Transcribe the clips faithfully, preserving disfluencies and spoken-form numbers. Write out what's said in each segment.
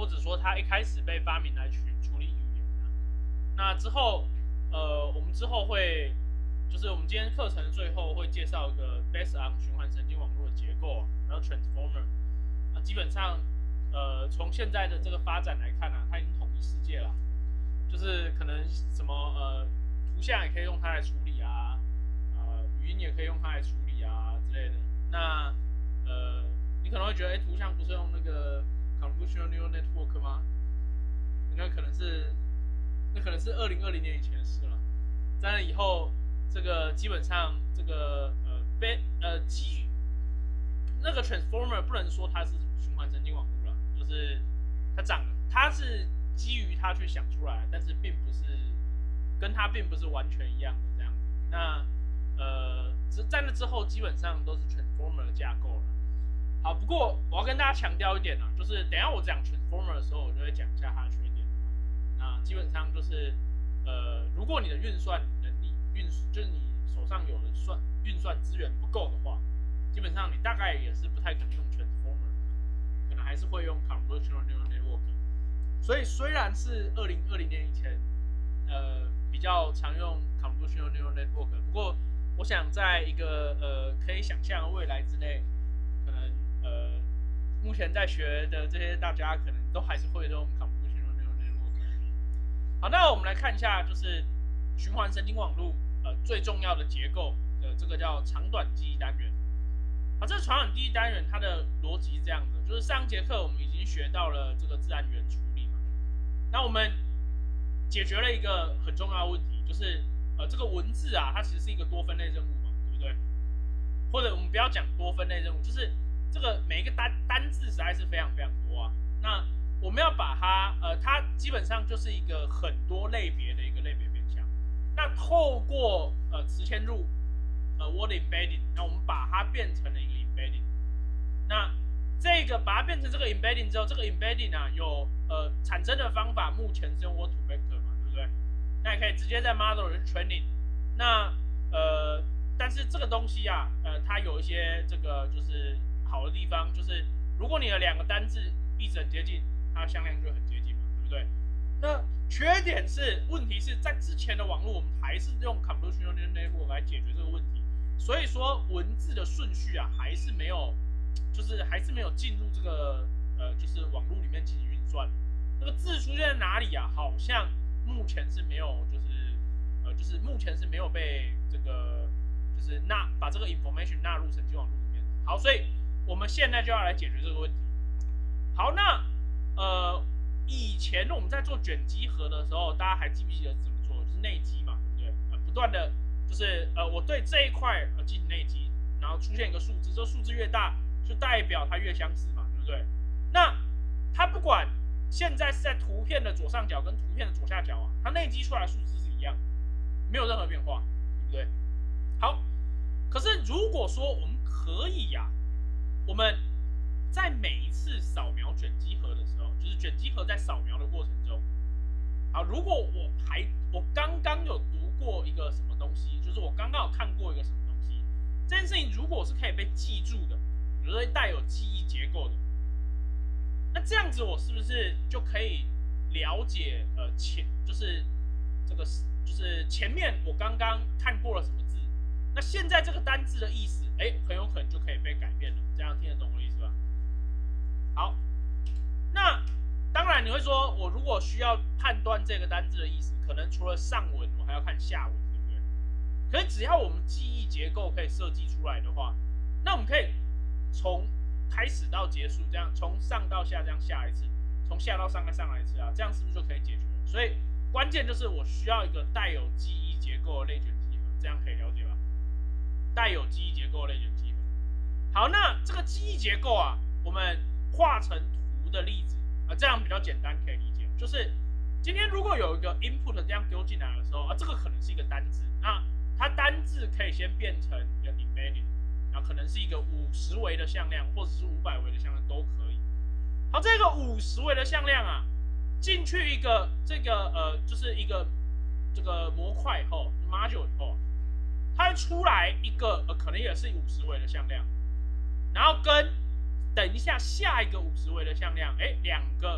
者说它一开始被发明来去处理语言的。那之后，呃，我们之后会，就是我们今天课程的最后会介绍一个 based on 循环神经网络的结构，然后 transformer。那基本上，呃，从现在的这个发展来看啊，它已经统一世界了，就是可能什么呃，图像也可以用它来处理啊，呃，语音也可以用它来处理啊之类的。那呃，你可能会觉得，哎，图像不是用那个 convolutional neural network 吗？那可能是，那可能是二零二零年以前的事了。当然以后这个基本上这个呃被呃基于那个 transformer 不能说它是循环神经网络了，就是它长它是基于它去想出来，但是并不是跟它并不是完全一样的这样子。那呃在那之后基本上都是 transformer 的架构了。好，不过我要跟大家强调一点啊，就是等一下我讲 transformer 的时候，我就会讲一下它的缺点。那基本上就是，呃，如果你的运算能力运就是你手上有的算运算资源不够的话，基本上你大概也是不太可能用 transformer 的，可能还是会用 convolutional neural network。所以虽然是二零二零年以前，呃，比较常用 convolutional neural network， 不过我想在一个呃可以想象的未来之内，可能呃目前在学的这些大家可能都还是会用 convolutional neural network。好，那我们来看一下，就是循环神经网络呃最重要的结构的这个叫长短记忆单元。好，这个长短记忆单元它的逻辑是这样的，就是上节课我们已经学到了这个自然语言处理嘛，那我们解决了一个很重要的问题，就是呃这个文字啊，它其实是一个多分类任务嘛，对不对？或者我们不要讲多分类任务，就是这个每一个单单字实在是非常非常多啊。那我们要把它，呃，它基本上就是一个很多类别的一个类别变相。那透过呃词嵌入，呃 word embedding， 那我们把它变成了一个 embedding。那这个把它变成这个 embedding 之后，这个 embedding 啊有呃产生的方法，目前是用 word to vector 嘛，对不对？那也可以直接在 model 去 training。那呃，但是这个东西啊，呃，它有一些这个就是好的地方，就是如果你的两个单字意思很接近，它的向量就很接近嘛，对不对？那缺点是，问题是在之前的网络，我们还是用 convolutional neural network 来解决这个问题，所以说文字的顺序啊，还是没有，就是还是没有进入这个呃，就是网络里面进行运算。那个字出现在哪里啊？好像目前是没有，就是呃，就是目前是没有被这个就是纳把这个 information 纳入神经网络里面的。好，所以我们现在就要来解决这个问题。好，那呃，以前我们在做卷积合的时候，大家还记不记得是怎么做？就是内积嘛，对不对？呃，不断的就是呃，我对这一块呃进行内积，然后出现一个数字，这个数字越大，就代表它越相似嘛，对不对？那它不管现在是在图片的左上角跟图片的左下角啊，它内积出来的数字是一样的，没有任何变化，对不对？好，可是如果说我们可以呀、啊，我们在每一次扫描卷积合的时候，就是卷积合在扫描的过程中，好，如果我还我刚刚有读过一个什么东西，就是我刚刚有看过一个什么东西，这件事情如果是可以被记住的，比如说带有记忆结构的，那这样子我是不是就可以了解呃前就是这个就是前面我刚刚看过了什么字，那现在这个单字的意思，哎，很有可能就可以被改变了，这样听得懂我的意思吧？好，那当然你会说，我如果需要判断这个单字的意思，可能除了上文，我还要看下文，对不对？可是只要我们记忆结构可以设计出来的话，那我们可以从开始到结束，这样从上到下这样下一次，从下到上再上来一次啊，这样是不是就可以解决了？所以关键就是我需要一个带有记忆结构的类卷积合，这样可以了解吧？带有记忆结构的类卷积合。好，那这个记忆结构啊，我们画成图的例子啊，这样比较简单可以理解。就是今天如果有一个 input 这样丢进来的时候啊，这个可能是一个单字，那它单字可以先变成一个 embedding， 那可能是一个五十维的向量，或者是五百维的向量都可以。好，这个五十维的向量啊，进去一个这个呃，就是一个这个模块以后 module 以后，它会出来一个呃，可能也是五十维的向量，然后跟等一下下一个五十维的向量，哎，两个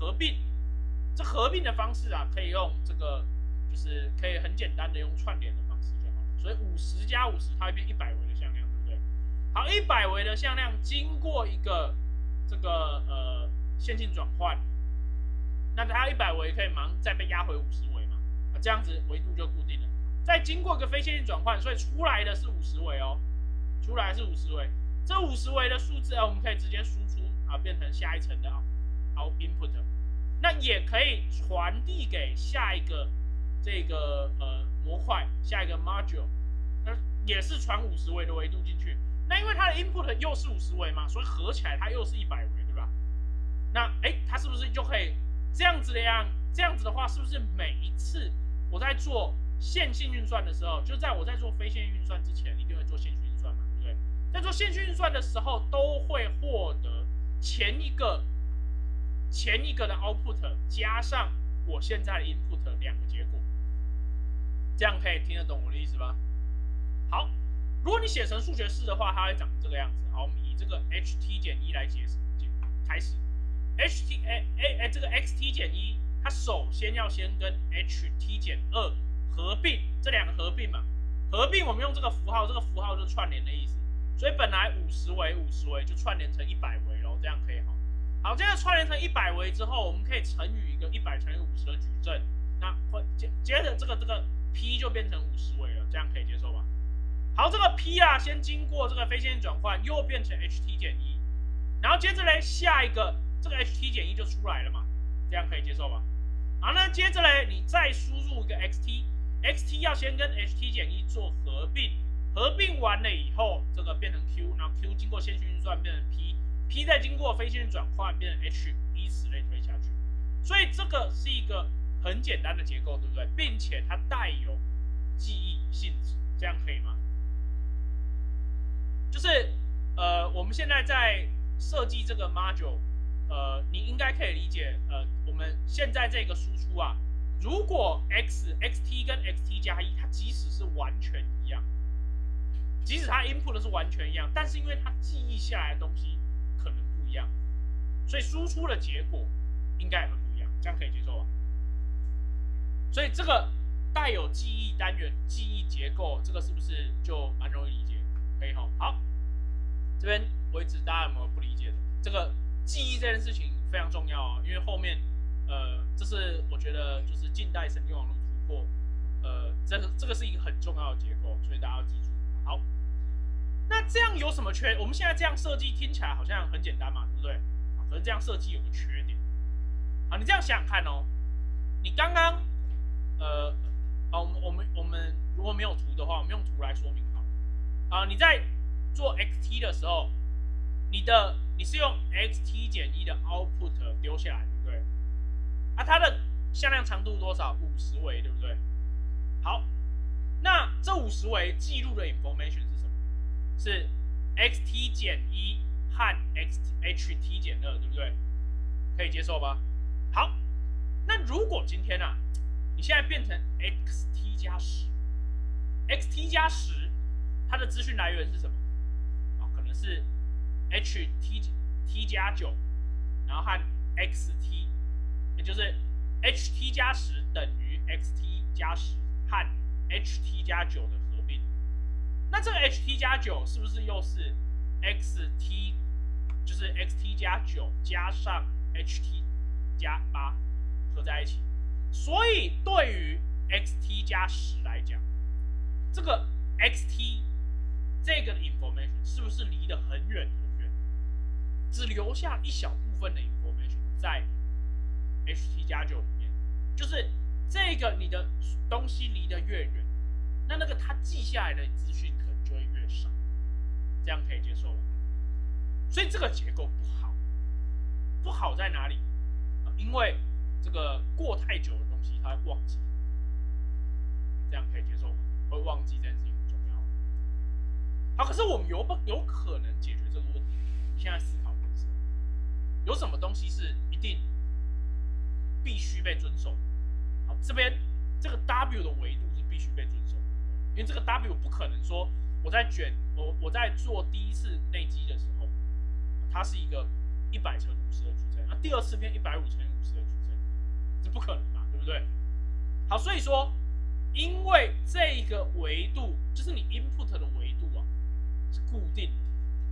合并。这合并的方式啊，可以用这个，就是可以很简单的用串联的方式就好了。所以五十加五十，它会变一百维的向量，对不对？好，一百维的向量经过一个这个呃线性转换，那它一百维可以马上再被压回五十维嘛？啊，这样子维度就固定了。再经过一个非线性转换，所以出来的是五十维哦，出来是五十维。这五十维的数字啊，我们可以直接输出啊，变成下一层的 out input。那也可以传递给下一个这个呃模块，下一个 module， 那也是传五十维的维度进去。那因为它的 input 又是五十维嘛，所以合起来它又是一百维，对吧？那哎，它是不是就可以这样子的样？这样子的话，是不是每一次我在做线性运算的时候，就在我在做非线性运算之前，一定会做线性运算嘛，对不对？在做线性运算的时候，都会获得前一个。前一个的 output 加上我现在的 input 两个结果，这样可以听得懂我的意思吧？好，如果你写成数学式的话，它会长成这个样子。好，我们以这个 ht 减一来解释，开始 ht 哎哎哎，这个 xt 减一，它首先要先跟 ht 减二合并，这两个合并嘛，合并我们用这个符号，这个符号就是串联的意思。所以本来五十维五十维就串联成一百维咯，这样可以哈。好，这样串联成一百维之后，我们可以乘以一个一百乘以五十的矩阵，那会接接着这个这个 p 就变成五十维了，这样可以接受吧？好，这个 p 啊，先经过这个非线性转换，又变成 ht 减一，然后接着嘞，下一个这个 ht 减一就出来了嘛，这样可以接受吧？好，那接着嘞，你再输入一个 xt，xt 要先跟 ht 减一做合并，合并完了以后，这个变成 q， 然后 q 经过线性运算变成 p。P 再经过非线性转换变成 H， 以此类推下去，所以这个是一个很简单的结构，对不对？并且它带有记忆性质，这样可以吗？就是呃，我们现在在设计这个 module， 呃，你应该可以理解，呃，我们现在这个输出啊，如果 x xt 跟 xt 加一，它即使是完全一样，即使它 input 是完全一样，但是因为它记忆下来的东西可能不一样，所以输出的结果应该也会不一样，这样可以接受吧？所以这个带有记忆单元、记忆结构，这个是不是就蛮容易理解？可以哈。好，这边为止大家有没有不理解的？这个记忆这件事情非常重要哦，因为后面呃，这是我觉得就是近代神经网络突破，呃，这个这个是一个很重要的结构，所以大家要记住。好。那这样有什么缺？我们现在这样设计听起来好像很简单嘛，对不对？可是这样设计有个缺点。好，你这样想想看哦，你刚刚呃，啊，我们我们我们如果没有图的话，我们用图来说明好。啊，你在做 xt 的时候，你的你是用 xt 减一的 output 丢下来，对不对？啊，它的向量长度多少？五十维，对不对？好，那这五十维记录的 information 是什么？是 xt 减一和 ht 减二，对不对？可以接受吧？好，那如果今天啊，你现在变成 xt 加十 ，xt 加十，它的资讯来源是什么？啊，可能是 ht t 加九，然后和 xt， 也就是 ht 加十等于 xt 加十和 ht 加九的合并。那这个 ht 加九是不是又是 xt， 就是 xt 加九加上 ht 加八合在一起？所以对于 xt 加十来讲，这个 xt 这个 information 是不是离得很远很远，只留下一小部分的 information 在 ht 加九里面？就是这个你的东西离得越远，那那个它记下来的资讯可能就会越少，这样可以接受吗？所以这个结构不好，不好在哪里？因为这个过太久的东西它会忘记，这样可以接受吗？会忘记这件事情很重要。好，可是我们有不有可能解决这个问题？我们现在思考的是，有什么东西是一定必须被遵守？好，这边这个 W 的维度是必须被遵守的，因为这个 W 不可能说我在卷我我在做第一次内积的时候，它是一个一百乘五十的矩阵，那第二次变一百五乘以五十的矩阵，这不可能嘛，对不对？好，所以说，因为这一个维度就是你 input 的维度啊，是固定的，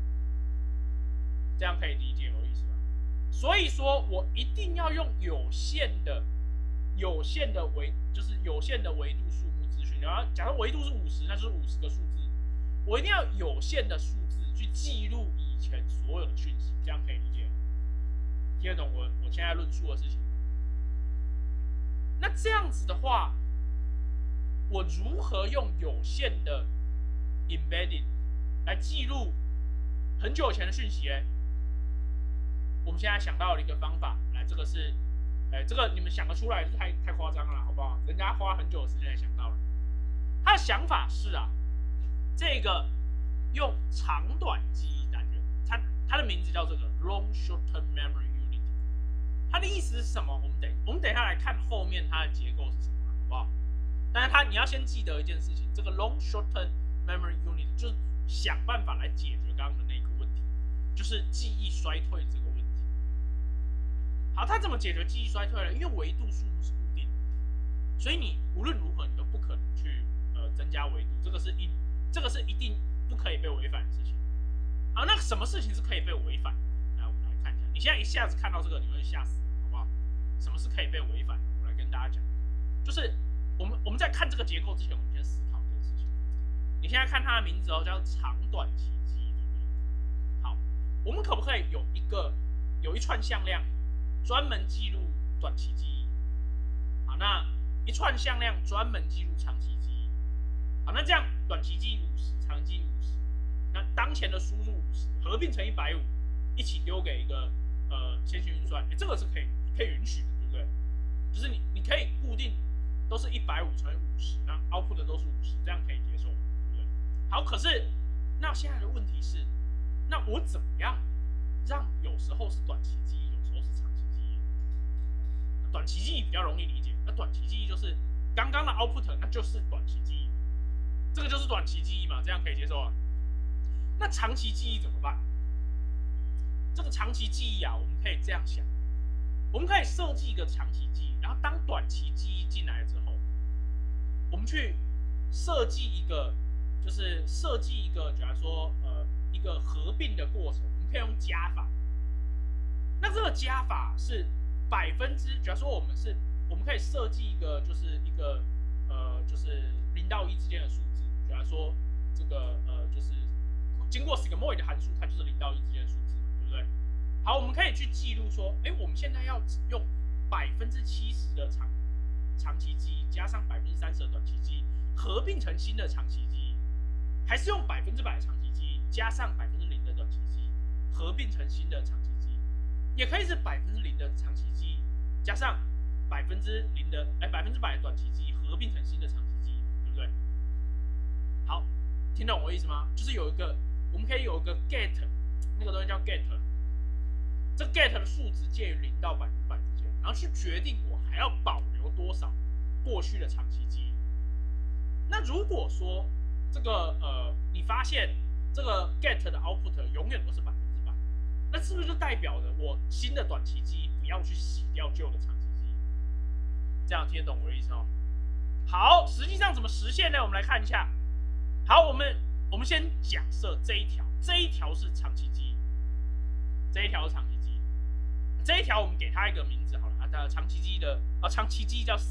这样可以理解我意思吗？所以说我一定要用有限的、有限的维，就是有限的维度数目资讯。然后，假如维度是五十，那就是五十个数字，我一定要有限的数字去记录以前所有的讯息，这样可以理解吗？听得懂我我现在论述的事情吗？那这样子的话，我如何用有限的 embedding 来记录很久以前的讯息呢？我们现在想到了一个方法，来，这个是，哎，这个你们想得出来是太太夸张了，好不好？人家花很久的时间才想到了。他的想法是啊，这个用长短记忆单元，它它的名字叫这个 long short-term memory unit。它的意思是什么？我们等我们等一下来看后面它的结构是什么，好不好？但是它你要先记得一件事情，这个 long short-term memory unit 就是想办法来解决刚刚的那个问题，就是记忆衰退这个问题。好，它怎么解决记忆衰退呢？因为维度数目是固定的，所以你无论如何你都不可能去呃增加维度，这个是一这个是一定不可以被违反的事情。好，那什么事情是可以被违反的？来，我们来看一下。你现在一下子看到这个，你会吓死，好不好？什么是可以被违反的？我来跟大家讲，就是我们我们在看这个结构之前，我们先思考这个事情。你现在看它的名字哦，叫长短期记忆，对不对？好，我们可不可以有一个有一串向量？专门记录短期记忆，好，那一串向量专门记录长期记忆，好，那这样短期记忆五十，长期记忆五十，那当前的输入五十合并成一百五，一起丢给一个呃线性运算，欸，这个是可以可以允许的，对不对？就是你你可以固定都是一百五乘以五十，那 output 的都是五十，这样可以接受，对不对？好，可是那现在的问题是，那我怎么样让有时候是短期记忆，有时候是长期记忆？短期记忆比较容易理解，那短期记忆就是刚刚的 output， 那就是短期记忆，这个就是短期记忆嘛，这样可以接受啊。那长期记忆怎么办？这个长期记忆啊，我们可以这样想，我们可以设计一个长期记忆，然后当短期记忆进来之后，我们去设计一个，就是设计一个，假如说呃一个合并的过程，我们可以用加法。那这个加法是百分之，假如说我们是，我们可以设计一个，就是一个呃，就是零到一之间的数字。假如说这个呃，就是经过 sigmoid 的函数，它就是零到一之间的数字嘛，对不对？好，我们可以去记录说，哎，我们现在要用百分之七十的长长期记忆加上百分之三十的短期记忆合并成新的长期记忆，还是用百分之百的长期记忆加上百分之零的短期记忆合并成新的长期记忆？也可以是百分之零的长期记忆加上百分之零的哎百分之百的短期记忆合并成新的长期记忆，对不对？好，听懂我意思吗？就是有一个，我们可以有一个 get， 那个东西叫 get， 这 get 的数值介于零到百分之百之间，然后去决定我还要保留多少过去的长期记忆。那如果说这个呃你发现这个 get 的 output 永远都是百分之百，那是不是就代表着我新的短期记忆不要去洗掉旧的长期记忆？这样听得懂我的意思哦？好，实际上怎么实现呢？我们来看一下。好，我们我们先假设这一条，这一条是长期记忆，这一条是长期记忆，这一条我们给它一个名字好了啊，它长期记忆的啊，长期记忆叫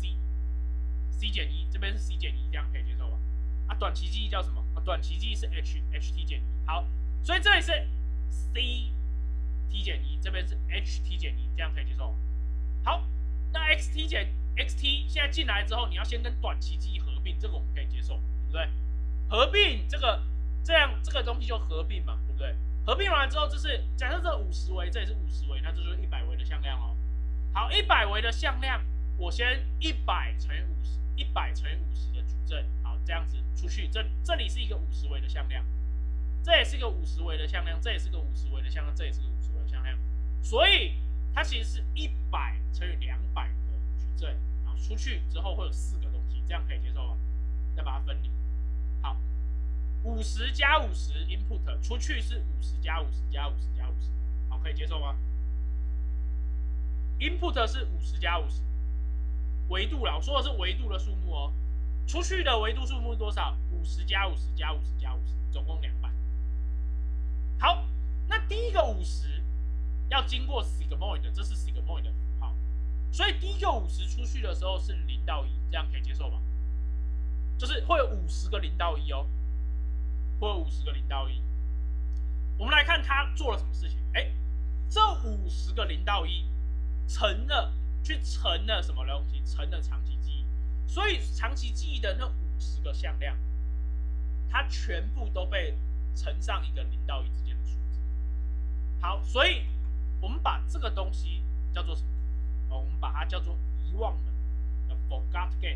C，C 减一，这边是 C 减一，这样可以接受吧？啊，短期记忆叫什么？啊，短期记忆是 H H T 减一。好，所以这里是 C T 减一，这边是 H T 减一，这样可以接受。好，那 X T 减 X T 现在进来之后，你要先跟短期记忆合并，这个我们可以接受，对不对？合并这个这样这个东西就合并嘛，对不对？合并完之后，就是假设这五十维，这也是五十维，那这就是一百维的向量哦。好，一百维的向量，我先一百乘以五十，一百乘以五十的矩阵，好，这样子出去，这这里是一个五十维的向量，这也是一个五十维的向量，这也是个五十维的向量，这也是个五十维的向量，所以它其实是一百乘以两百的矩阵，然后出去之后会有四个东西，这样可以接受吗？再把它分离。好，五十加五十 input 出去是五十加五十加五十加五十，好，可以接受吗？ input 是五十加五十，维度啦，我说的是维度的数目哦。出去的维度数目是多少？五十加五十加五十加五十，总共两百。好，那第一个五十要经过 sigmoid， 这是 sigmoid 的符号，所以第一个五十出去的时候是零到一，这样可以接受吧？就是会有五十个零到一哦，会有五十个零到一。我们来看他做了什么事情？哎，这五十个零到一乘了，去乘了什么东西？乘了长期记忆。所以长期记忆的那五十个向量，它全部都被乘上一个零到一之间的数字。好，所以我们把这个东西叫做什么？哦，我们把它叫做遗忘门的 forgot gate。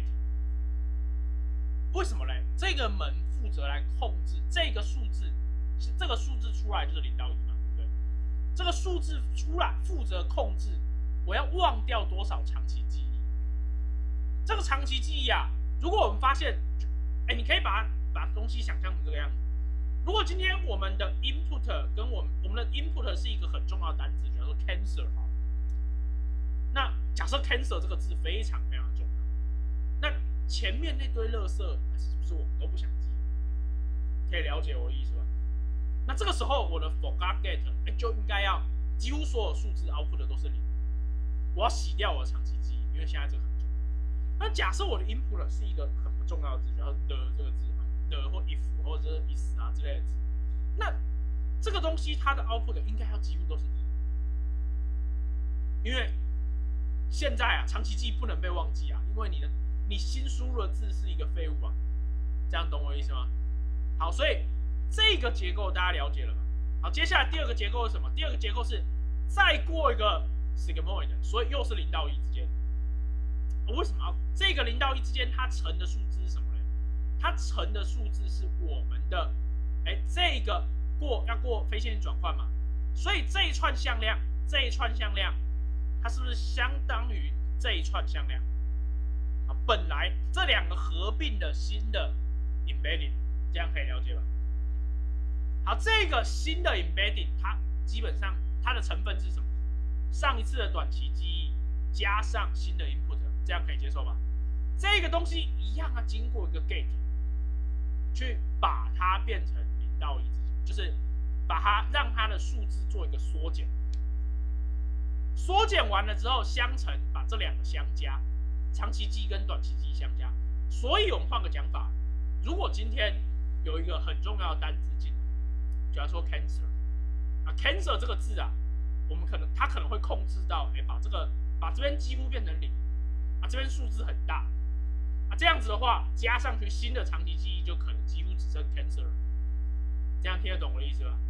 为什么嘞？这个门负责来控制这个数字，是这个数字出来就是零到一嘛，对不对？这个数字出来负责控制我要忘掉多少长期记忆。这个长期记忆啊，如果我们发现，哎，你可以把把东西想象成这个样子。如果今天我们的 input 跟我们我们的 input 是一个很重要的单字，比如说 cancer 哈，那假设 cancer 这个字非常非常重要，那前面那堆垃圾是不是我们都不想记？可以了解我的意思吧？那这个时候我的 forgot gate 哎就应该要几乎所有数字 output 的都是零，我要洗掉我的长期记忆，因为现在这个很重要。那假设我的 input 是一个很不重要的字，比如说 the 这个字，the 或 if 或者是 is 啊之类的字，那这个东西它的 output 应该要几乎都是一，因为现在啊长期记忆不能被忘记啊，因为你的你新输入的字是一个废物啊，这样懂我的意思吗？好，所以这个结构大家了解了吧？好，接下来第二个结构是什么？第二个结构是再过一个 sigmoid， 所以又是零到一之间。为什么这个零到一之间它乘的数字是什么呢？它乘的数字是我们的，哎，这个过要过非线性转换嘛，所以这一串向量，这一串向量，它是不是相当于这一串向量？啊，本来这两个合并的新的 embedding， 这样可以了解吧？好，这个新的 embedding， 它基本上它的成分是什么？上一次的短期记忆加上新的 input， 这样可以接受吧？这个东西一样啊，经过一个 gate， 去把它变成零到一之间，就是把它让它的数字做一个缩减。缩减完了之后，相乘，把这两个相加，长期记忆跟短期记忆相加。所以我们换个讲法，如果今天有一个很重要的单字进来，假如说 cancer， 啊 cancer 这个字啊，我们可能它可能会控制到，哎，把这个把这边几乎变成零，啊这边数字很大，啊这样子的话，加上去新的长期记忆就可能几乎只剩 cancer， 这样听得懂我的意思吧？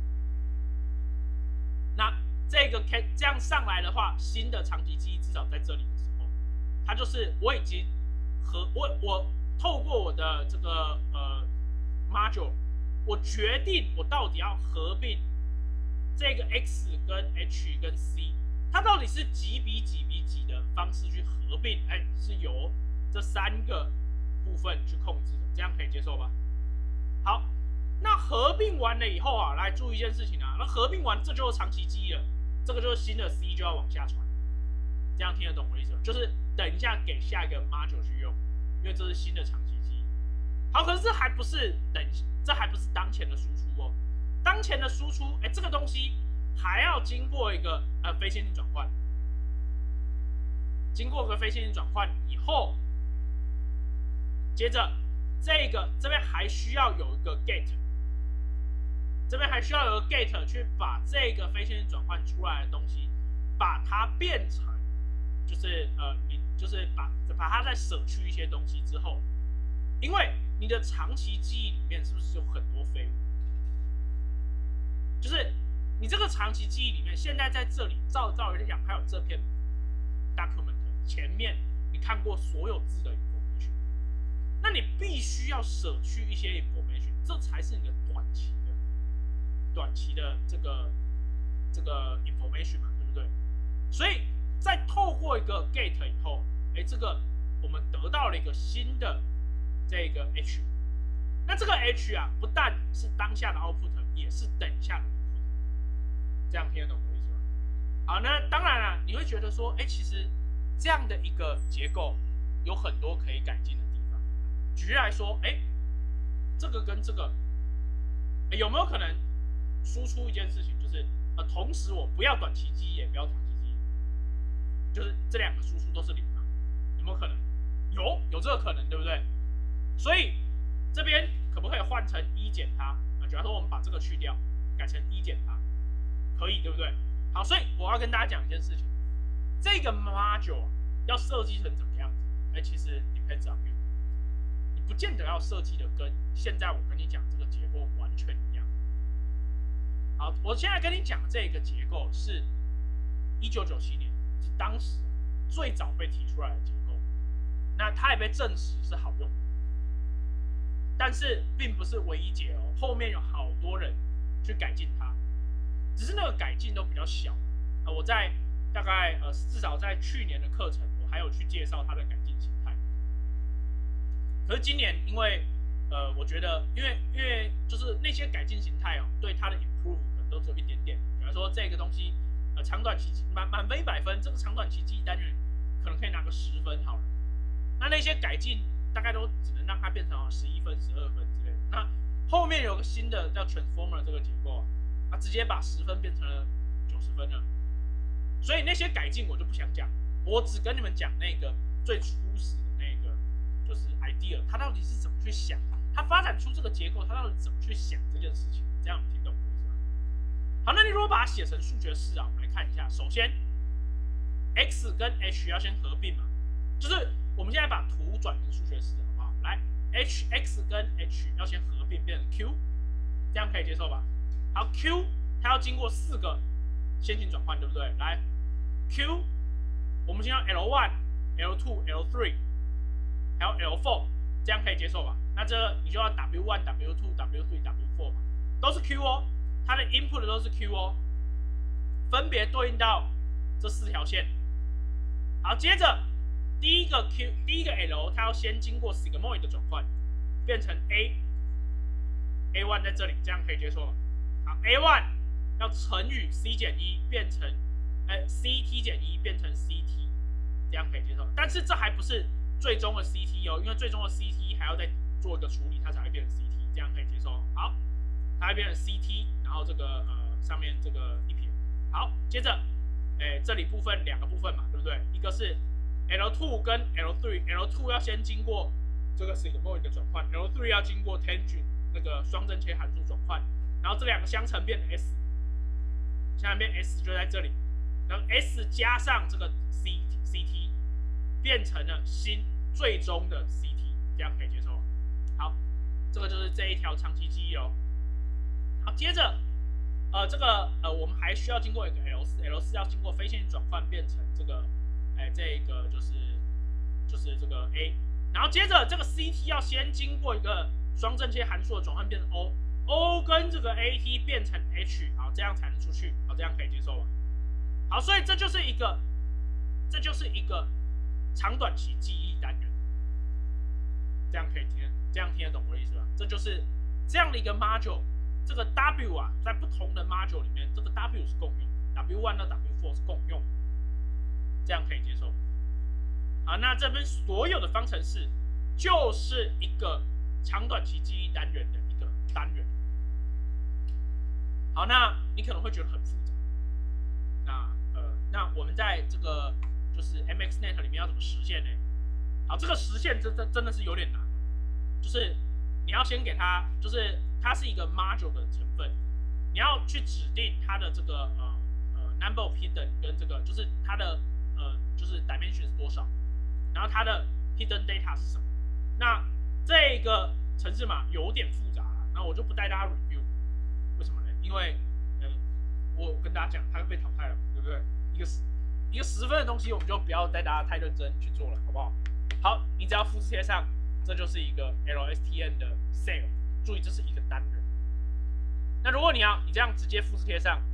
那这个 can 这样上来的话，新的长期记忆至少在这里的时候，它就是我已经和我我透过我的这个呃 module， 我决定我到底要合并这个 x 跟 h 跟 c， 它到底是几比几比几的方式去合并，哎，是由这三个部分去控制的，这样可以接受吧？好，那合并完了以后啊，来注意一件事情啊，那合并完这就是长期记忆了，这个就是新的 c 就要往下传，这样听得懂我的意思吗？就是等一下给下一个 module 去用，因为这是新的长期记忆。好，可是这还不是等，这还不是当前的输出哦。当前的输出，哎，这个东西还要经过一个呃非线性转换，经过个非线性转换以后，接着这个这边还需要有一个 gate， 这边还需要有个 gate 去把这个非线性转换出来的东西，把它变成，就是呃你就是把把它再舍去一些东西之后，因为你的长期记忆里面是不是有很多废物？就是你这个长期记忆里面，现在在这里照照理讲，还有这篇 document 前面你看过所有字的 information， 那你必须要舍去一些 information， 这才是你的短期的短期的这个这个 information 嘛，对不对？所以在透过一个 gate 以后，哎，这个我们得到了一个新的这个 h， 那这个 h 啊，不但是当下的 output， 也是等一下的 input， 这样听得懂我的意思吗？好，那当然了，你会觉觉得说，哎，其实这样的一个结构有很多可以改进的地方。举例来说，哎，这个跟这个，有没有可能输出一件事情，就是呃，同时我不要短期记忆，也不要长期记忆，就是这两个输出都是零嘛？有没有可能？有，有这个可能，对不对？所以这边可不可以换成一减它？啊，假如说我们把这个去掉，改成一减它，可以，对不对？好，所以我要跟大家讲一件事情，这个 module 要设计成怎么样子？哎，其实 depends on you， 你不见得要设计的跟现在我跟你讲这个结构完全一样。好，我现在跟你讲这个结构是一九九七年，是当时最早被提出来的结构，那它也被证实是好用的，但是并不是唯一解哦，后面有好多人去改进它，只是那个改进都比较小。呃，我在大概呃至少在去年的课程，我还有去介绍它的改进形态。可是今年因为呃，我觉得因为因为就是那些改进形态哦，对它的 improve 可能都只有一点点。比方说这个东西呃长短期满满分一百分，这个长短期记忆单元可能可以拿个十分好了。那那些改进大概都只能让它变成十一分、十二分之类的。那后面有个新的叫 transformer 这个结构啊，它直接把十分变成了九十分了。所以那些改进我就不想讲，我只跟你们讲那个最初始的那个就是 idea， 它到底是怎么去想，它发展出这个结构，它到底怎么去想这件事情，这样你听懂我意思吗？好，那你如果把它写成数学式啊，我们来看一下。首先 ，x 跟 h 要先合并嘛，就是我们现在把图转成数学式，好不好？来 ，h x 跟 h 要先合并变成 q， 这样可以接受吧？好 ，q 它要经过四个线性转换，对不对？来 ，q 我们先要 L 一、L 二、L 三，还有 L 四，这样可以接受吧？那这你就要 W 一、W 二、W 三、W 四嘛，都是 Q 哦，它的 input 都是 Q 哦，分别对应到这四条线。好，接着第一个 Q， 第一个 L， 它要先经过 sigmoid 的转换，变成 A，A 一 在这里，这样可以接受吗？好 ，A 一 要乘以 C 减一，变成呃 C T 减一变成 C T， 这样可以接受。但是这还不是最终的 C T 哦，因为最终的 C T 还要再做一个处理，它才会变成 C T， 这样可以接受。好，它会变成 C T， 然后这个呃上面这个一撇。好，接着，哎，这里部分两个部分嘛，对不对？一个是 L 二 跟 L 三 ，L 二 要先经过这个 sigmoid 的转换 ，L 三 要经过 tangent 那个双正切函数转换，然后这两个相乘变 S， 现在变 S 就在这里，然后 S 加上这个 C C T 变成了新最终的 C T， 这样可以接受吗？好，这个就是这一条长期记忆哦。好，接着，呃，这个呃，我们还需要经过一个 L 四 ，L 四 要经过非线性转换变成这个，哎，这个就是就是这个 A， 然后接着这个 C T 要先经过一个双正切函数的转换变成 O，O 跟这个 A T 变成 H， 好，这样才能出去，好，这样可以接受吗？好，所以这就是一个，这就是一个长短期记忆单元，这样可以听，这样听得懂我的意思吧？这就是这样的一个 module。这个 W 啊，在不同的 module 里面，这个 W 是共用 ，W 一 到 W 四 是共用，这样可以接受。好，那这边所有的方程式就是一个长短期记忆单元的一个单元。好，那你可能会觉得很复杂。那呃，那我们在这个就是 M X Net 里面要怎么实现呢？好，这个实现真真真的是有点难，就是你要先给它，就是它是一个 module 的成分，你要去指定它的这个呃呃 number of hidden 跟这个就是它的呃就是 dimension 是多少，然后它的 hidden data 是什么。那这个程式码有点复杂，那我就不带大家 review， 为什么呢？因为呃我跟大家讲，它被淘汰了，对不对？一个十一个十分的东西，我们就不要带大家太认真去做了，好不好？好，你只要复制贴上，这就是一个 L S T M 的 cell。注意，这是一个单元。那如果你要你这样直接复制贴上，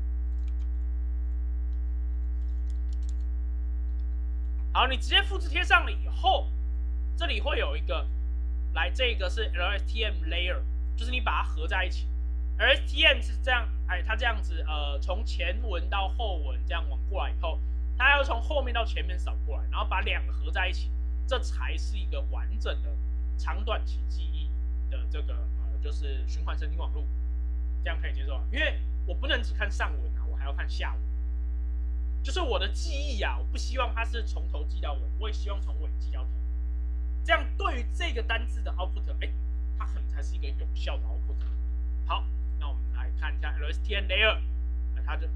好，你直接复制贴上了以后，这里会有一个，来，这个是 L S T M layer， 就是你把它合在一起。L S T M 是这样，哎，它这样子，呃，从前文到后文这样往过来以后， 它要从后面到前面扫过来，然后把两个合在一起，这才是一个完整的长短期记忆的这个呃，就是循环神经网络，这样可以接受吗？因为我不能只看上文啊，我还要看下文。就是我的记忆啊，我不希望它是从头记到尾，我也希望从尾记到头。这样对于这个单字的 output， 哎，它可能才是一个有效的 output。好，那我们来看一下 L S T M layer， 它就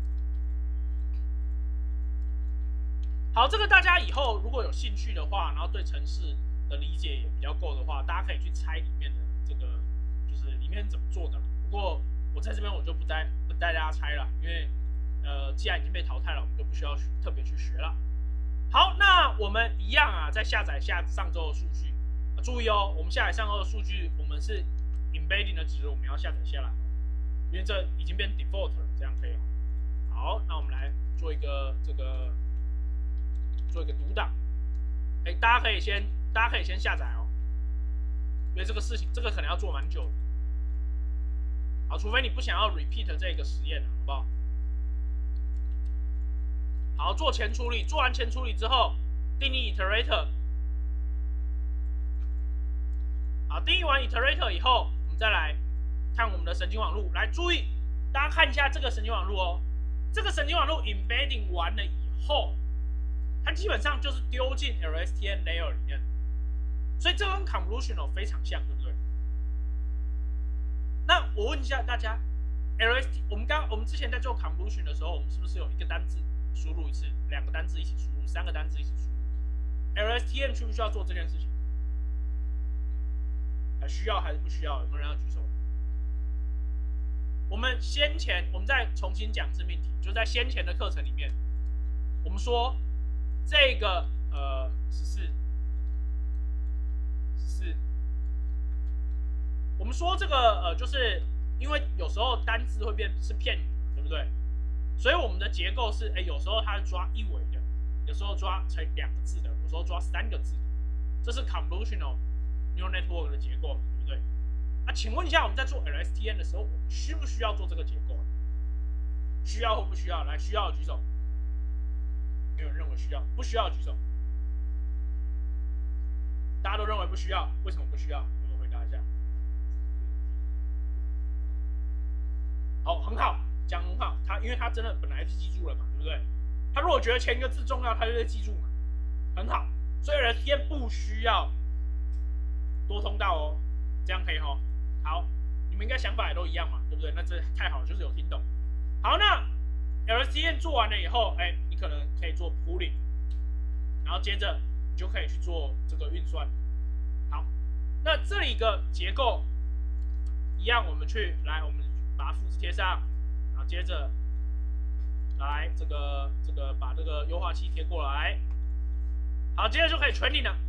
好。这个大家以后如果有兴趣的话，然后对程式的理解也比较够的话，大家可以去猜里面的这个就是里面怎么做的。不过我在这边我就不带不带大家猜了，因为呃既然已经被淘汰了，我们就不需要特别去学了。好，那我们一样啊，在下载下上周的数据，啊、注意哦，我们下载上周的数据，我们是 embedding 的值，我们要下载下来，因为这已经变 default 了，这样可以哦。好，那我们来做一个这个做一个读档，哎，大家可以先大家可以先下载哦，因为这个事情这个可能要做蛮久的。好，除非你不想要 repeat 这个实验，好不好？好，做前处理，做完前处理之后，定义 iterator。好，定义完 iterator 以后，我们再来看我们的神经网络。来，注意，大家看一下这个神经网络哦。这个神经网络 embedding 完了以后，它基本上就是丢进 L S T M layer 里面，所以这跟 convolutional 非常像，对不对？那我问一下大家 ，L S T 我们刚我们之前在做 convolution 的时候，我们是不是有一个单字输入一次，两个单字一起输入，三个单字一起输入 ？L S T M 需不需要做这件事情？啊，需要还是不需要？有没有人要举手？我们先前我们再重新讲致命题，就在先前的课程里面，我们说这个呃十四十四，我们说这个呃就是因为有时候单字会变是片语，对不对？所以我们的结构是，哎，有时候它是抓一维的，有时候抓成两个字的，有时候抓三个字的，这是 convolutional neural network 的结构，对不对？啊，请问一下，我们在做 L S T M 的时候，我们需不需要做这个结构？需要或不需要？来，需要的举手。没有人认为需要，不需要的举手。大家都认为不需要，为什么不需要？我们回答一下。好，很好，讲很好。他因为他真的本来就记住了嘛，对不对？他如果觉得前一个字重要，他就会记住嘛，很好。所以 L S T M 不需要多通道哦，这样可以哦。好，你们应该想法也都一样嘛，对不对？那这太好了，就是有听懂。好，那 L S T M 做完了以后，哎，你可能可以做 pooling， 然后接着你就可以去做这个运算。好，那这里一个结构一样，我们去来，我们把它复制贴上，然后接着来这个这个把这个优化器贴过来。好，接着就可以 training 了。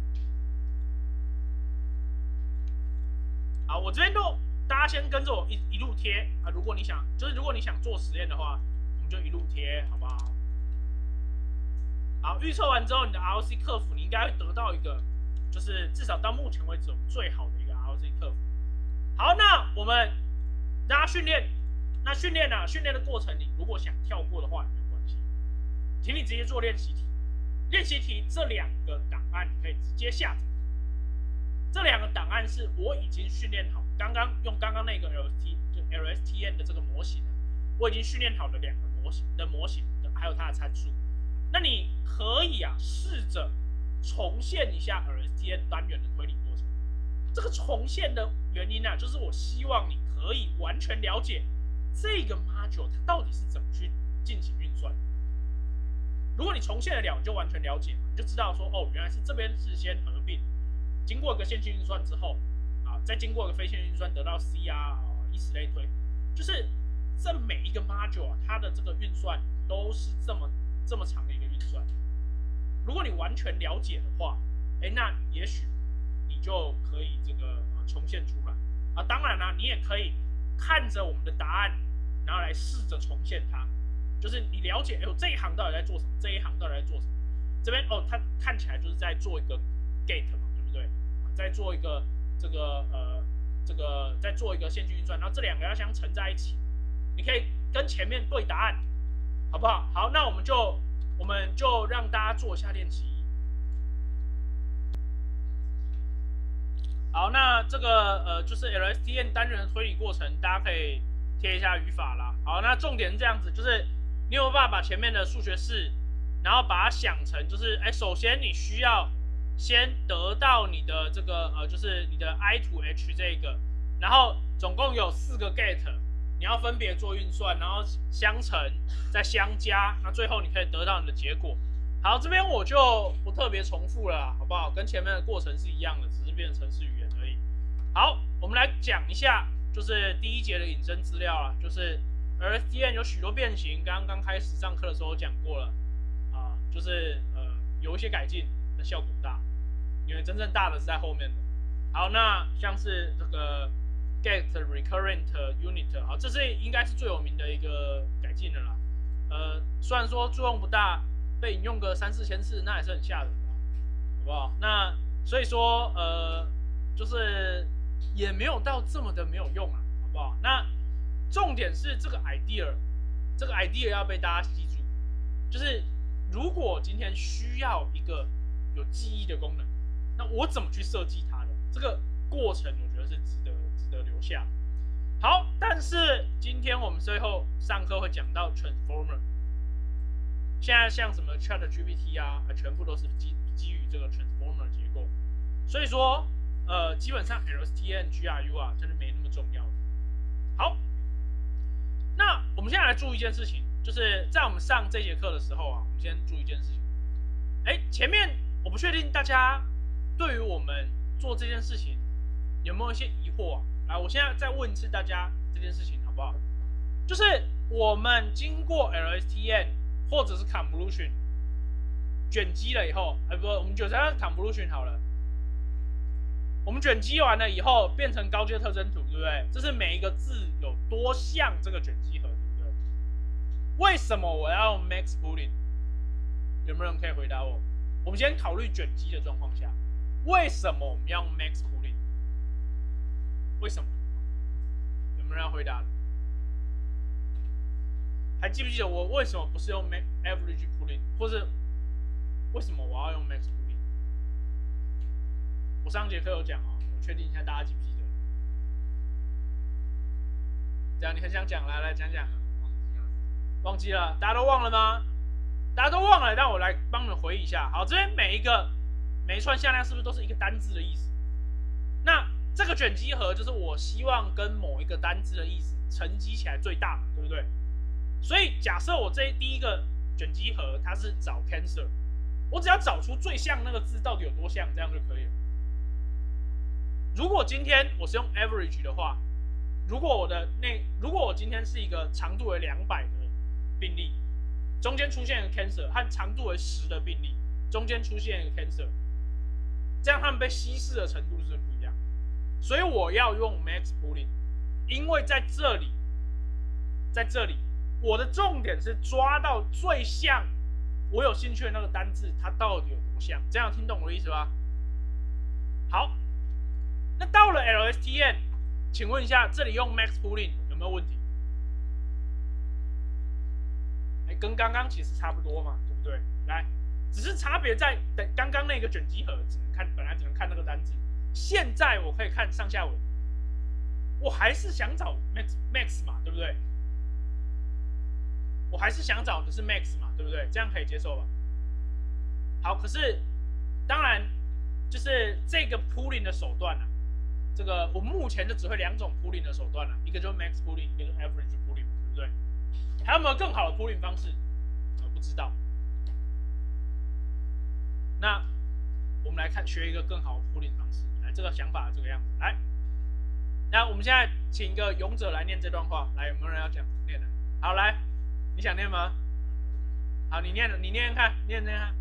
好，我这边都大家先跟着我一一路贴啊。如果你想，就是如果你想做实验的话，我们就一路贴，好不好？好，预测完之后，你的 R O C 克服，你应该会得到一个，就是至少到目前为止我们最好的一个 R O C 克服。好，那我们大家训练，那训练啊，训练的过程你如果想跳过的话也没有关系，请你直接做练习题。练习题这两个档案你可以直接下载。这两个档案是我已经训练好，刚刚用刚刚那个 L S T 就 L S T M 的这个模型呢，我已经训练好了两个模型的模型，还有它的参数。那你可以啊，试着重现一下 L S T M 单元的推理过程。这个重现的原因啊，就是我希望你可以完全了解这个 module 它到底是怎么去进行运算。如果你重现得了，你就完全了解，你就知道说，哦，原来是这边是先合并。经过一个线性运算之后，啊，再经过一个非线性运算得到 C 啊，啊，以此类推，就是这每一个 module 啊，它的这个运算都是这么这么长的一个运算。如果你完全了解的话，哎，那也许你就可以这个呃重现出来啊。当然啦、啊，你也可以看着我们的答案，然后来试着重现它。就是你了解，哎呦，这一行到底在做什么？这一行到底在做什么？这边哦，它看起来就是在做一个 gate 嘛。对，再做一个这个呃这个再做一个线性运算，然后这两个要相乘在一起，你可以跟前面对答案，好不好？好，那我们就我们就让大家做一下练习。好，那这个呃就是 L S T M 单元的推理过程，大家可以贴一下语法啦。好，那重点是这样子，就是你有办法把前面的数学式，然后把它想成就是，哎，首先你需要先得到你的这个呃就是你的 I to H 这个，然后总共有四个 get， 你要分别做运算，然后相乘再相加，那最后你可以得到你的结果。好，这边我就不特别重复了，好不好？跟前面的过程是一样的，只是变成程式语言而已。好，我们来讲一下，就是第一节的引申资料啊，就是 L S T M 有许多变形，刚刚开始上课的时候讲过了啊，就是呃有一些改进，但效果不大，因为真正大的是在后面的。好，那像是这个 get recurrent unit， 好，这是应该是最有名的一个改进的啦。呃，虽然说作用不大。被引用个三四千次，那也是很吓人的，好不好？那所以说，呃，就是也没有到这么的没有用啊，好不好？那重点是这个 idea， 这个 idea 要被大家记住，就是如果今天需要一个有记忆的功能，那我怎么去设计它的？这个过程我觉得是值得值得留下。好，但是今天我们最后上课会讲到 transformer。现在像什么 ChatGPT 啊，全部都是基基于这个 transformer 结构，所以说，呃，基本上 L S T M、G R U 啊，真的没那么重要。好，那我们现在来注意一件事情，就是在我们上这节课的时候啊，我们先注意一件事情。哎，前面我不确定大家对于我们做这件事情有没有一些疑惑啊？来，我现在再问一次大家这件事情好不好？就是我们经过 L S T M。或者是 convolution 卷积了以后，哎不，我们就算 convolution 好了。我们卷积完了以后，变成高阶特征图，对不对？这是每一个字有多像这个卷积核，对不对？为什么我要用 max pooling？ 有没有人可以回答我？我们先考虑卷积的状况下，为什么我们要用 max pooling？ 为什么？有没有人要回答的？还记不记得我为什么不是用 average pooling， 或者为什么我要用 max pooling？ 我上节课有讲哦，我确定一下大家记不记得？这样你很想讲，来来讲讲。忘记了，大家都忘了吗？大家都忘了，让我来帮你们回忆一下。好，这边每一个每一串向量是不是都是一个单字的意思？那这个卷积核就是我希望跟某一个单字的意思乘积起来最大嘛，对不对？所以假设我这第一个卷积核它是找 cancer， 我只要找出最像那个字到底有多像，这样就可以了。如果今天我是用 average 的话，如果我的那如果我今天是一个长度为两百的病例，中间出现一个 cancer 和长度为十的病例，中间出现一个 cancer， 这样它们被稀释的程度是不一样。所以我要用 max pooling， 因为在这里，在这里。我的重点是抓到最像我有兴趣的那个单字，它到底有多像？这样听懂我的意思吧？好，那到了 L S T M， 请问一下，这里用 max pooling 有没有问题？哎，跟刚刚其实差不多嘛，对不对？来，只是差别在等刚刚那个卷积核只能看，本来只能看那个单字，现在我可以看上下文，我还是想找 max max 嘛，对不对？我还是想找的是 max 嘛，对不对？这样可以接受吧？好，可是当然就是这个 pooling 的手段啊，这个我目前就只会两种 pooling 的手段啊，一个就是 max pooling， 一个就是 average pooling， 对不对？还有没有更好的 pooling 方式？我不知道。那我们来看学一个更好的 pooling 方式，来，这个想法这个样子，来。那我们现在请一个勇者来念这段话，来，有没有人要讲念的？好，来。你想念吗？好，你念，你念念看，念念看。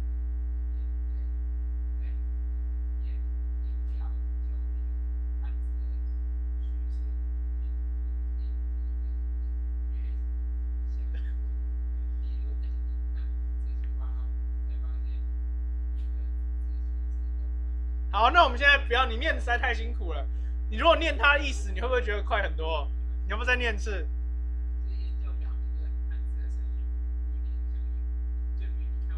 好，那我们现在不要你念实在太辛苦了。你如果念它的意思，你会不会觉得快很多？你要不要再念一次？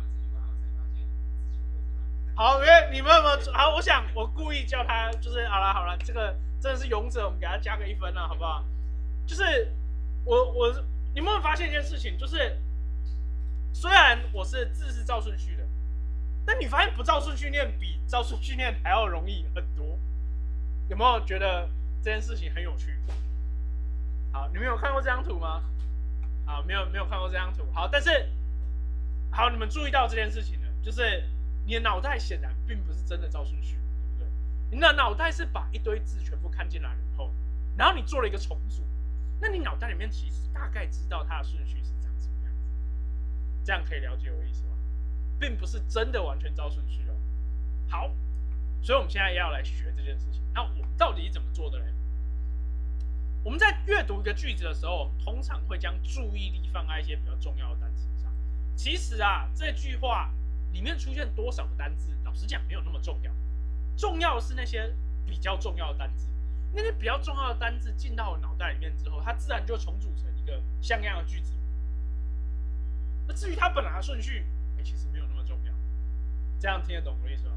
好，因为你们有没有好？我想我故意叫他，就是好了好了，这个真的是勇者，我们给他加个一分了，好不好？就是我我你们有没有发现一件事情，就是虽然我是字是照顺序的，但你发现不照顺序念比照顺序念还要容易很多，有没有觉得这件事情很有趣？好，你们有看过这张图吗？好，没有没有看过这张图。好，但是好，你们注意到这件事情了，就是你的脑袋显然并不是真的照顺序，对不对？你的脑袋是把一堆字全部看进来了以后，然后你做了一个重组，那你脑袋里面其实大概知道它的顺序是长什么样子。这样可以了解我的意思吗？并不是真的完全照顺序哦。好，所以我们现在也要来学这件事情。那我们到底怎么做的嘞？我们在阅读一个句子的时候，我们通常会将注意力放在一些比较重要的单词上。其实啊，这句话里面出现多少个单字，老实讲没有那么重要。重要的是那些比较重要的单字。那些比较重要的单字进到我脑袋里面之后，它自然就重组成一个像样的句子。那至于它本来的顺序，欸、其实没有那么重要。这样听得懂我的意思吗？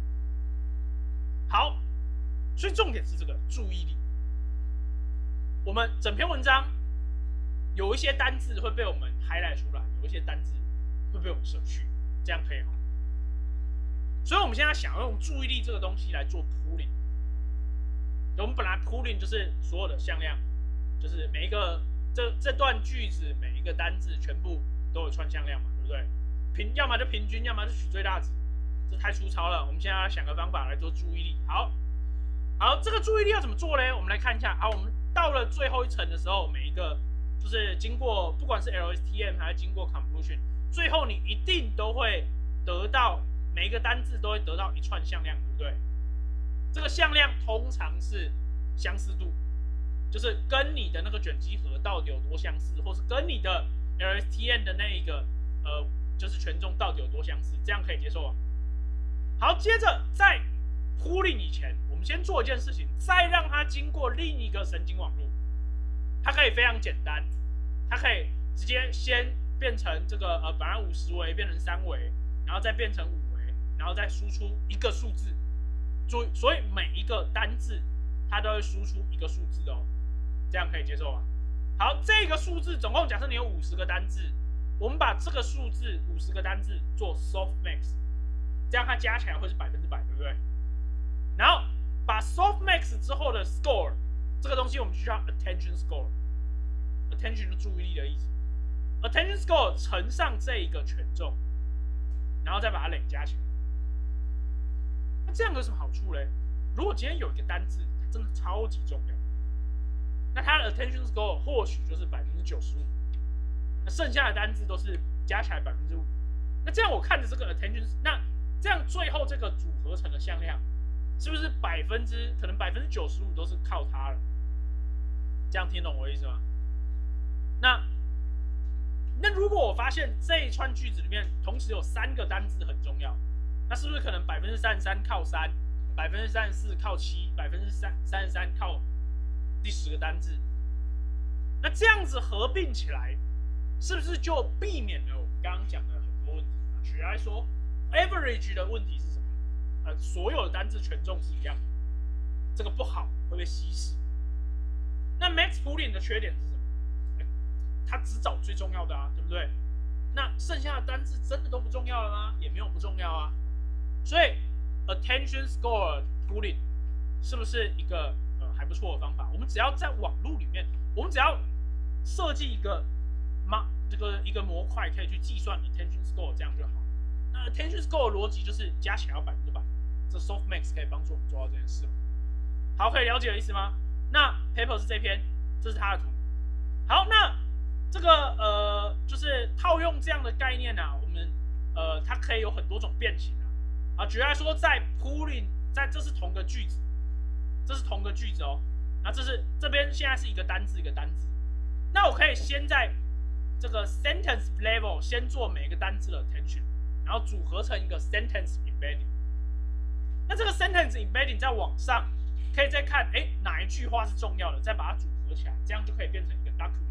好，所以重点是这个注意力。我们整篇文章有一些单字会被我们 highlight 出来，有一些单字会被我们舍去，这样可以吗？所以我们现在想要用注意力这个东西来做 pooling。我们本来 pooling 就是所有的向量，就是每一个这这段句子每一个单字全部都有串向量嘛，对不对？平要么就平均，要么就取最大值，这太粗糙了。我们现在要想个方法来做注意力。好，好，这个注意力要怎么做呢？我们来看一下。好，我们到了最后一层的时候，每一个就是经过不管是 L S T M 还是经过 convolution， 最后你一定都会得到每一个单字都会得到一串向量，对不对？这个向量通常是相似度，就是跟你的那个卷积核到底有多相似，或是跟你的 L S T M 的那一个呃就是权重到底有多相似，这样可以接受吗？好，接着在 pooling 以前，我们先做一件事情，再让它经过另一个神经网络，它可以非常简单，它可以直接先变成这个呃本来五十维变成三维，然后再变成五维，然后再输出一个数字。注意，所以每一个单字它都会输出一个数字哦，这样可以接受吗？好，这个数字总共假设你有五十个单字，我们把这个数字五十个单字做 softmax， 这样它加起来会是百分之百，对不对？然后把 softmax 之后的 score 这个东西我们就叫 attention score，attention 是注意力的意思 ，attention score 乘上这一个权重，然后再把它累加起来。那这样有什么好处嘞？如果今天有一个单字，它真的超级重要，那它的 attention score 或许就是百分之九十五，那剩下的单字都是加起来百分之五。那这样我看着这个 attention， 那这样最后这个组合成的向量，是不是百分之可能百分之九十五都是靠它了？这样听懂我的意思吗？那那如果我发现这一串句子里面同时有三个单字很重要，那是不是可能百分之三十三靠三，百分之三十四靠七，百分之三三十三靠第十个单字？那这样子合并起来，是不是就避免了我们刚刚讲的很多问题？举例来说 ，average 的问题是什么？呃，所有的单字权重是一样的，这个不好会被稀释。那 max pooling 的缺点是什么？欸、它只找最重要的啊，对不对？那剩下的单字真的都不重要了吗？也没有不重要啊。所以 attention score pooling 是不是一个呃还不错的方法？我们只要在网络里面，我们只要设计一个嘛这个一个模块，可以去计算 attention score， 这样就好。那 attention score 的逻辑就是加起来要百分之百，这 softmax 可以帮助我们做到这件事。好，可以了解的意思吗？那 paper 是这篇，这是它的图。好，那这个呃就是套用这样的概念啊，我们呃它可以有很多种变形啊。啊，举例来说，在 pooling， 在这是同个句子，这是同个句子哦。那这是这边现在是一个单字一个单字，那我可以先在这个 sentence level 先做每个单字的 attention， 然后组合成一个 sentence embedding。那这个 sentence embedding 在往上可以再看，哎，哪一句话是重要的，再把它组合起来，这样就可以变成一个 document。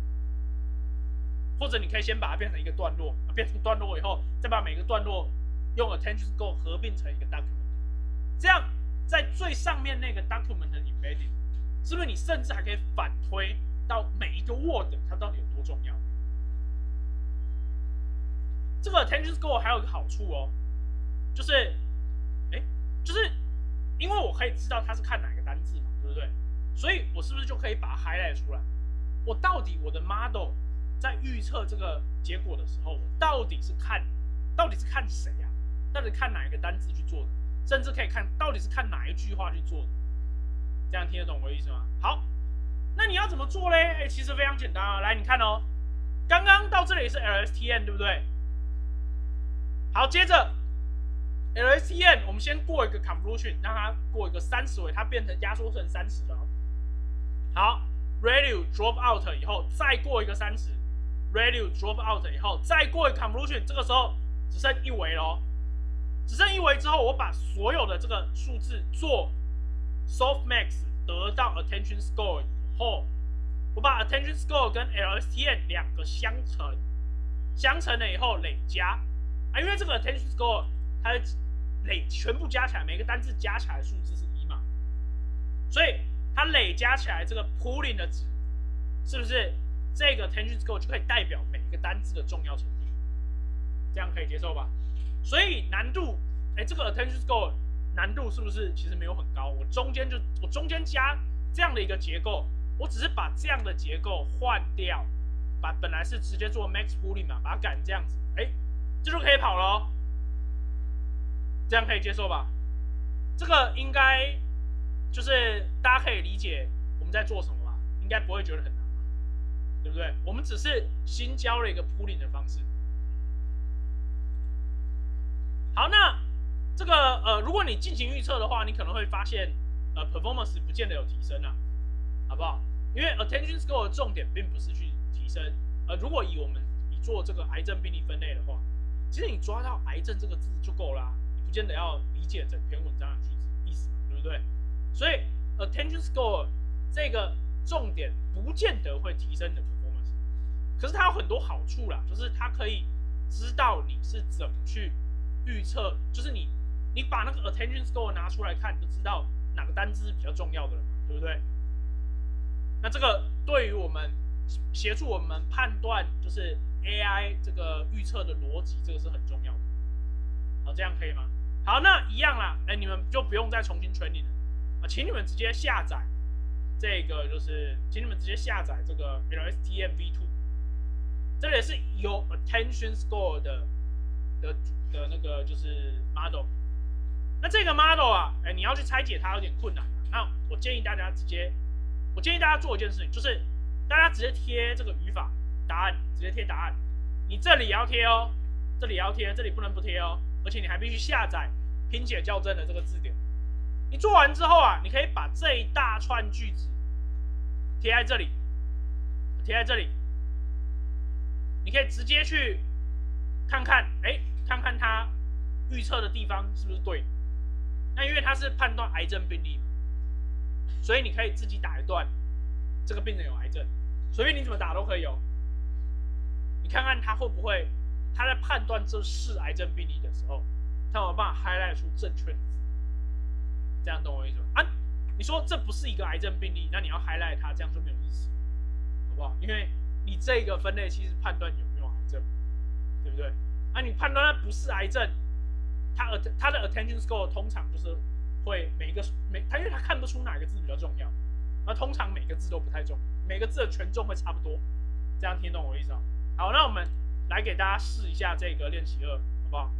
或者你可以先把它变成一个段落，变成段落以后，再把每个段落用 attention score 合并成一个 document， 这样在最上面那个 document 的 embedding， 是不是你甚至还可以反推到每一个 word 它到底有多重要？这个 attention score 还有一个好处哦，就是，哎，就是因为我可以知道它是看哪个单字嘛，对不对？所以我是不是就可以把它 highlight 出来？我到底我的 model 在预测这个结果的时候，我到底是看，到底是看谁啊？到底看哪一个单字去做的？甚至可以看到底是看哪一句话去做的？这样听得懂我的意思吗？好，那你要怎么做嘞？哎，其实非常简单啊。来，你看哦，刚刚到这里是 L S T M， 对不对？好，接着 L S T M 我们先过一个 convolution， 让它过一个三十维，它变成压缩成三十了。好 ，value drop out 以后，再过一个三十 ，value drop out 以后，再过一个 convolution， 这个时候只剩一维咯。只剩一维之后，我把所有的这个数字做 softmax 得到 attention score 以后，我把 attention score 跟 L S T M 两个相乘，相乘了以后累加。啊，因为这个 attention score 它累全部加起来，每个单字加起来的数字是一嘛，所以它累加起来这个 pooling 的值，是不是这个 attention score 就可以代表每一个单字的重要程度？这样可以接受吧？所以难度，哎，这个 attention score 难度是不是其实没有很高？我中间就我中间加这样的一个结构，我只是把这样的结构换掉，把本来是直接做 max pooling 嘛，把它改成这样子，哎。这就可以跑了哦，这样可以接受吧？这个应该就是大家可以理解我们在做什么吧？应该不会觉得很难嘛，对不对？我们只是新教了一个 pooling 的方式。好，那这个呃，如果你进行预测的话，你可能会发现呃 performance 不见得有提升啊，好不好？因为 attention score 的重点并不是去提升，呃，如果以我们以做这个癌症病例分类的话。其实你抓到癌症这个字就够啦，你不见得要理解整篇文章的句子意思嘛，对不对？所以 attention score 这个重点不见得会提升你的 performance， 可是它有很多好处啦，就是它可以知道你是怎么去预测，就是你你把那个 attention score 拿出来看，你就知道哪个单字是比较重要的了嘛，对不对？那这个对于我们协助我们判断，就是。A I 这个预测的逻辑，这个是很重要的。好，这样可以吗？好，那一样啦，哎，你们就不用再重新 training 了啊，请你们直接下载这个，就是请你们直接下载这个 L S T M V 二， 这里是有 attention score 的的的那个就是 model。那这个 model 啊，哎，你要去拆解它有点困难啊。那我建议大家直接，我建议大家做一件事情，就是大家直接贴这个语法。答案直接贴答案，你这里也要贴哦，这里也要贴，这里不能不贴哦，而且你还必须下载拼写校正的这个字典。你做完之后啊，你可以把这一大串句子贴在这里，贴在这里，你可以直接去看看，哎，看看它预测的地方是不是对。那因为它是判断癌症病例嘛，所以你可以自己打一段，这个病人有癌症，随便你怎么打都可以哦。你看看他会不会，他在判断这是癌症病例的时候，他有没有办法 highlight 出正确的字？这样懂我意思吗？啊，你说这不是一个癌症病例，那你要 highlight 它，这样就没有意思了，好不好？因为你这个分类其实判断有没有癌症，对不对？啊，你判断它不是癌症，它它的 attention score 通常就是会每一个每，它因为它看不出哪个字比较重要，那通常每个字都不太重，每个字的权重会差不多，这样听懂我意思吗？好，那我们来给大家试一下这个练习二，好不好？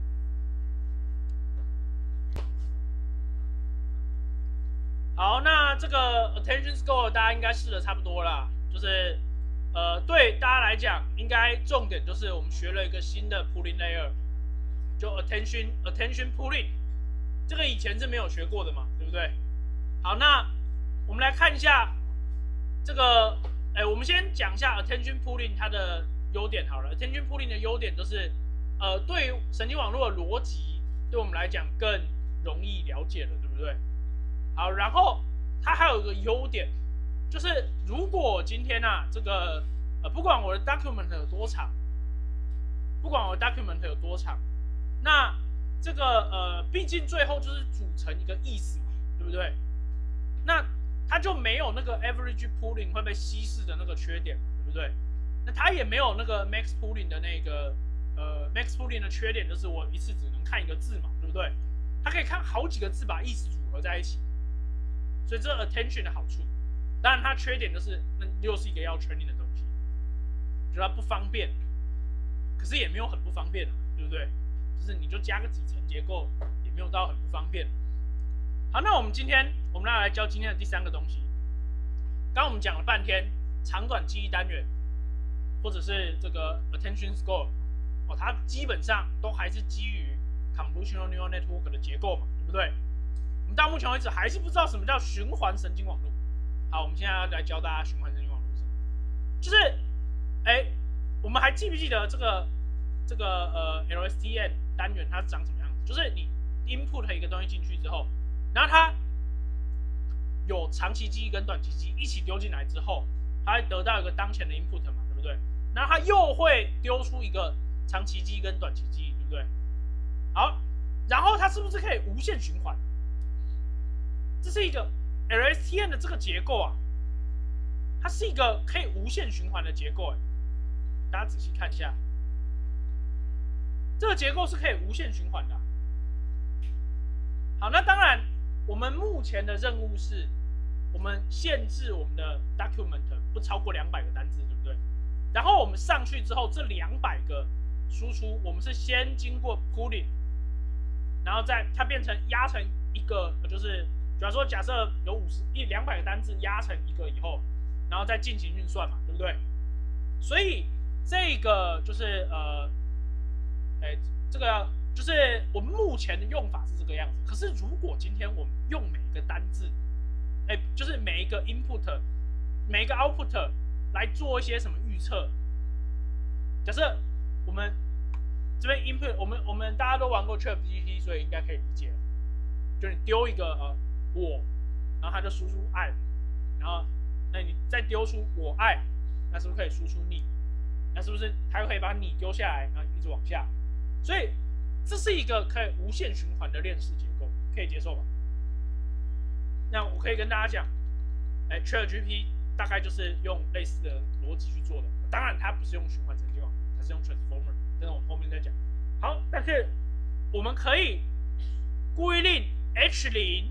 好，那这个 attention score 大家应该试的差不多了，就是呃，对大家来讲，应该重点就是我们学了一个新的 pooling layer， 就 attention attention pooling， 这个以前是没有学过的嘛，对不对？好，那我们来看一下这个，哎，我们先讲一下 attention pooling 它的优点好了。attention pooling 的优点就是，呃，对于神经网络的逻辑，对我们来讲更容易了解了，对不对？好，然后它还有一个优点，就是如果今天啊，这个呃，不管我的 document 有多长，不管我的 document 有多长，那这个呃，毕竟最后就是组成一个意思嘛，对不对？那它就没有那个 average pooling 会被稀释的那个缺点嘛，对不对？那它也没有那个 max pooling 的那个呃 max pooling 的缺点，就是我一次只能看一个字嘛，对不对？它可以看好几个字把意思组合在一起，所以这是 attention 的好处。当然它缺点就是那又是一个要 training 的东西，觉得它不方便，可是也没有很不方便啊，对不对？就是你就加个几层结构，也没有到很不方便。好，那我们今天我们要来教今天的第三个东西。刚刚我们讲了半天长短记忆单元，或者是这个 attention score， 哦，它基本上都还是基于 convolutional neural network 的结构嘛，对不对？我们到目前为止还是不知道什么叫循环神经网络。好，我们现在要来教大家循环神经网络是什么，就是，哎，我们还记不记得这个这个呃 L S T M 单元它长什么样子？就是你 input 一个东西进去之后，然后它有长期记忆跟短期记忆一起丢进来之后，它会得到一个当前的 input 嘛，对不对？然后它又会丢出一个长期记忆跟短期记忆，对不对？好，然后它是不是可以无限循环？这是一个 L S T M 的这个结构啊，它是一个可以无限循环的结构，哎，大家仔细看一下，这个结构是可以无限循环的啊。好，那当然，我们目前的任务是，我们限制我们的 document 不超过两百个单字，对不对？然后我们上去之后，这两百个输出，我们是先经过 pooling， 然后再它变成压成一个，就是比方说假设有五十一两百个单字压成一个以后，然后再进行运算嘛，对不对？所以这个就是呃，哎，这个。就是我们目前的用法是这个样子，可是如果今天我们用每一个单字，哎，就是每一个 input、每一个 output 来做一些什么预测，假设我们这边 input， 我们我们大家都玩过 ChatGPT， 所以应该可以理解了。就你丢一个呃我，然后它就输出爱，然后那你再丢出我爱，那是不是可以输出你？那是不是它可以把你丢下来，然后一直往下？所以这是一个可以无限循环的链式结构，可以接受吧？那我可以跟大家讲，哎 ，ChatGPT 大概就是用类似的逻辑去做的。当然，它不是用循环神经网络，它是用 transformer， 但是我们后面再讲。好，但是我们可以规令 H 零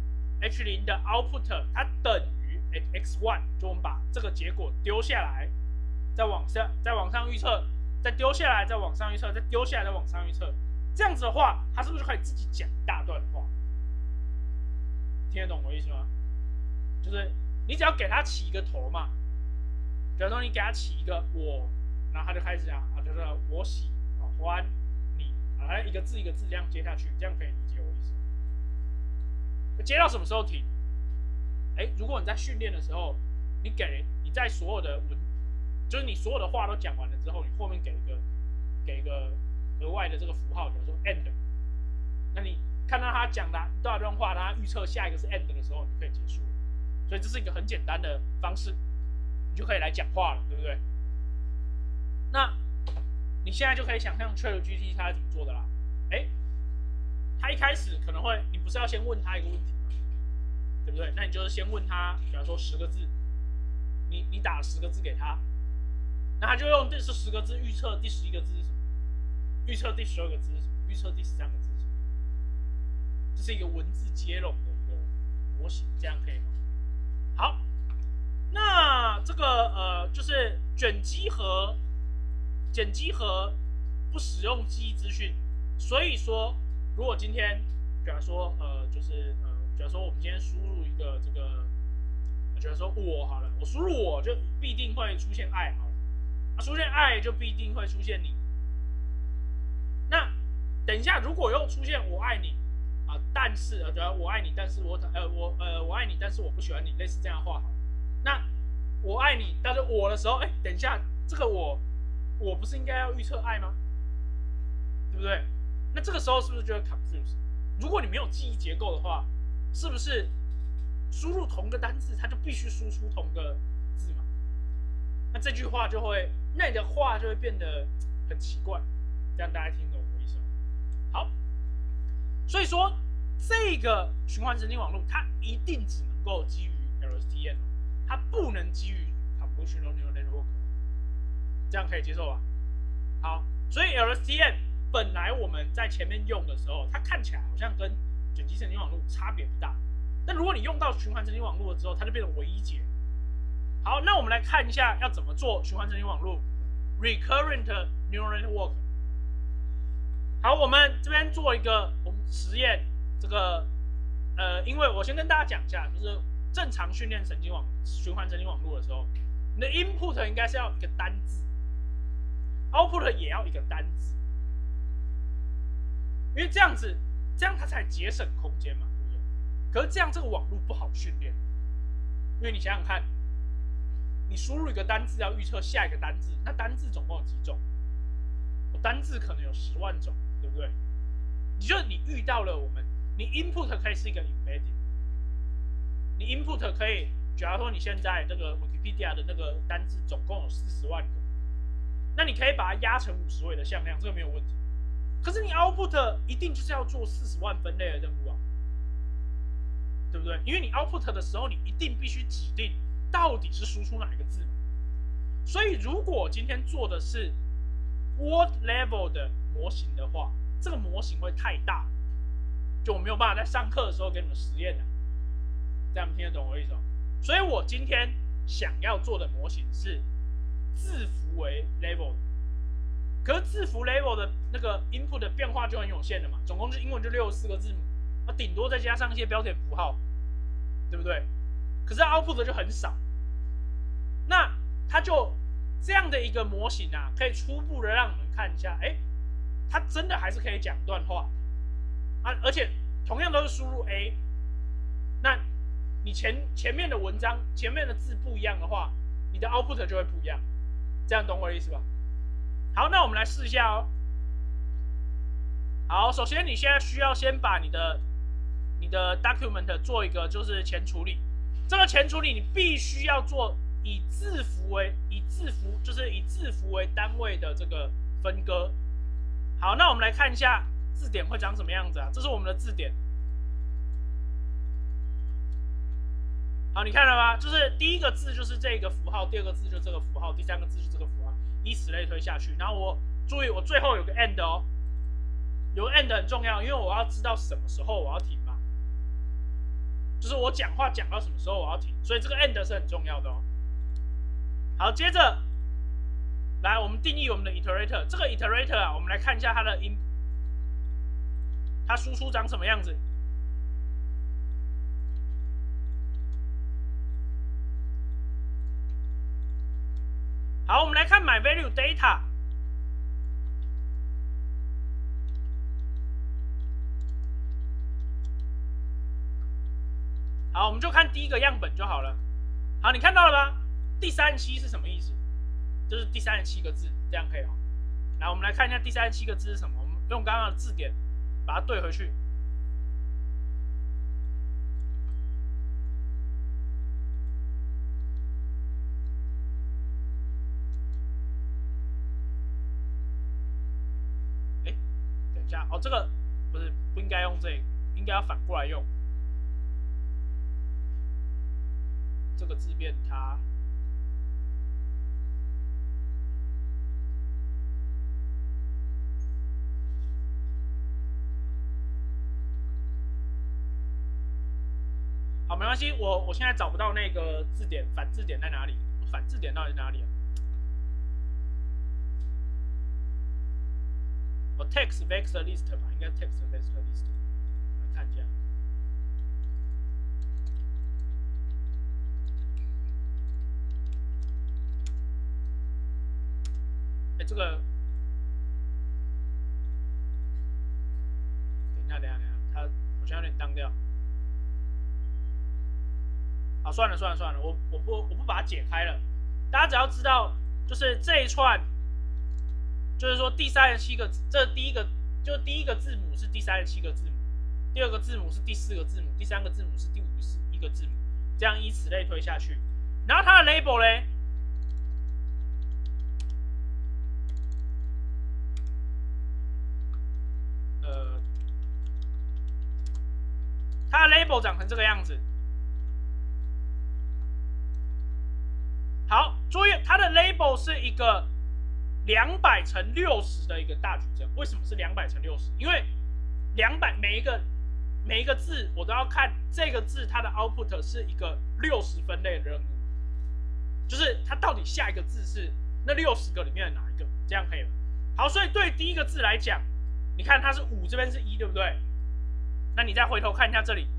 H 零的 output 它等于 x 一， 就我们把这个结果丢下来，再往下，再往上预测，再丢下来，再往上预测，再丢下来，再往上预测。这样子的话，它是不是就可以自己讲一大段话？听得懂我意思吗？就是你只要给它起一个头嘛，比如说你给它起一个我，然后它就开始讲啊，就是我喜啊欢你啊，它一个字一个字这样接下去，这样可以理解我意思吗？接到什么时候停？哎，如果你在训练的时候，你给你在所有的文，就是你所有的话都讲完了之后，你后面给一个给一个额外的这个符号，比如说 end， 那你看到他讲的一大段话，他预测下一个是 end 的时候，你就可以结束了。所以这是一个很简单的方式，你就可以来讲话了，对不对？那你现在就可以想象 ChatGPT 它是怎么做的啦。哎，他一开始可能会，你不是要先问他一个问题吗？对不对？那你就是先问他，比方说十个字，你你打十个字给他，那他就用这十个字预测第十一个字是什么？预测第十二个字是什么？预测第十三个字是什么？这是一个文字接龙的一个模型，这样可以吗？好，那这个呃就是卷积和剪辑和不使用记忆资讯，所以说如果今天，比方说呃就是呃，比方说我们今天输入一个这个，比方说我好了，我输入我就必定会出现爱好了，啊出现爱就必定会出现你。那等一下，如果又出现我爱你啊，但是呃，觉得我爱你，但是我呃我呃我爱你，但是我不喜欢你，类似这样的话好了。那我爱你，但是我的时候，哎，等一下，这个我我不是应该要预测爱吗？对不对？那这个时候是不是就会 confuse？ 如果你没有记忆结构的话，是不是输入同个单字，它就必须输出同个字嘛？那这句话就会，那你的话就会变得很奇怪。这样大家听懂我意思吗？好， 所以说这个循环神经网络它一定只能够基于 L S T M， 它不能基于 Convolutional Neural Network， 这样可以接受吧？好，所以 L S T M 本来我们在前面用的时候，它看起来好像跟卷积神经网络差别不大，但如果你用到循环神经网络了之后，它就变成微解。好，那我们来看一下要怎么做循环神经网络 Recurrent Neural Network。好，我们这边做一个我们实验，这个呃，因为我先跟大家讲一下，就是正常训练神经网循环神经网络的时候，你的 input 应该是要一个单字 ，output 也要一个单字，因为这样子，这样它才节省空间嘛，对不对？可是这样这个网络不好训练，因为你想想看，你输入一个单字要预测下一个单字，那单字总共有几种？我单字可能有十万种。对不对？你就你遇到了我们，你 input 可以是一个 embedding， 你 input 可以，假如说你现在这个 Wikipedia 的那个单字总共有四十万个，那你可以把它压成五十位的向量，这个没有问题。可是你 output 一定就是要做四十万分类的任务啊，对不对？因为你 output 的时候，你一定必须指定到底是输出哪一个字嘛。所以如果今天做的是 word level 的模型的话，这个模型会太大，就我没有办法在上课的时候给你们实验的，这样听得懂我的意思吗？所以我今天想要做的模型是字符为 level 的，可是字符 level 的那个 input 的变化就很有限了嘛，总共就英文就六十四个字母，那顶多再加上一些标点符号，对不对？可是 output 就很少，那它就这样的一个模型啊，可以初步的让你们看一下，哎。它真的还是可以讲段话啊，而且同样都是输入 A， 那你前前面的文章前面的字不一样的话，你的 output 就会不一样，这样懂我的意思吧？好，那我们来试一下哦。好，首先你现在需要先把你的你的 document 做一个就是前处理，这个前处理你必须要做以字符为以字符就是以字符为单位的这个分割。好，那我们来看一下字典会长什么样子啊？这是我们的字典。好，你看了吗？就是第一个字就是这个符号，第二个字就是这个符号，第三个字就是这个符号，以此类推下去。然后我注意，我最后有个 end 哦，有个 end 很重要，因为我要知道什么时候我要停嘛，就是我讲话讲到什么时候我要停，所以这个 end 是很重要的哦。好，接着。来，我们定义我们的 iterator。这个 iterator 啊，我们来看一下它的 in， 它输出长什么样子。好，我们来看 my value data。好，我们就看第一个样本就好了。好，你看到了吗？第三十七是什么意思？就是第三十七个字，这样可以哦。来，我们来看一下第三十七个字是什么。我们用刚刚的字典把它对回去。哎，等一下哦，这个不是不应该用这个，应该要反过来用。这个字变它。好，没关系，我我现在找不到那个字典，反字典在哪里？反字典到底在哪里啊？哦 ，text vector list 吧，应该 text vector list。来看一下。哎，这个，等一下，等一下，等一下，它好像有点当掉。好，算了算了算了，我我不我不把它解开了。大家只要知道，就是这一串，就是说第三十七个，这第一个就第一个字母是第三十七个字母，第二个字母是第四个字母，第三个字母是第五十一个字母，这样依此类推下去。然后它的 label 嘞，呃， 它的 label 长成这个样子。好，注意它的 label 是一个两百乘六十的一个大矩阵。为什么是两百乘六十？因为两百每一个每一个字我都要看这个字它的 output 是一个六十分类的任务，就是它到底下一个字是那六十个里面的哪一个，这样可以了。好，所以对第一个字来讲，你看它是五，这边是一，对不对？那你再回头看一下这里。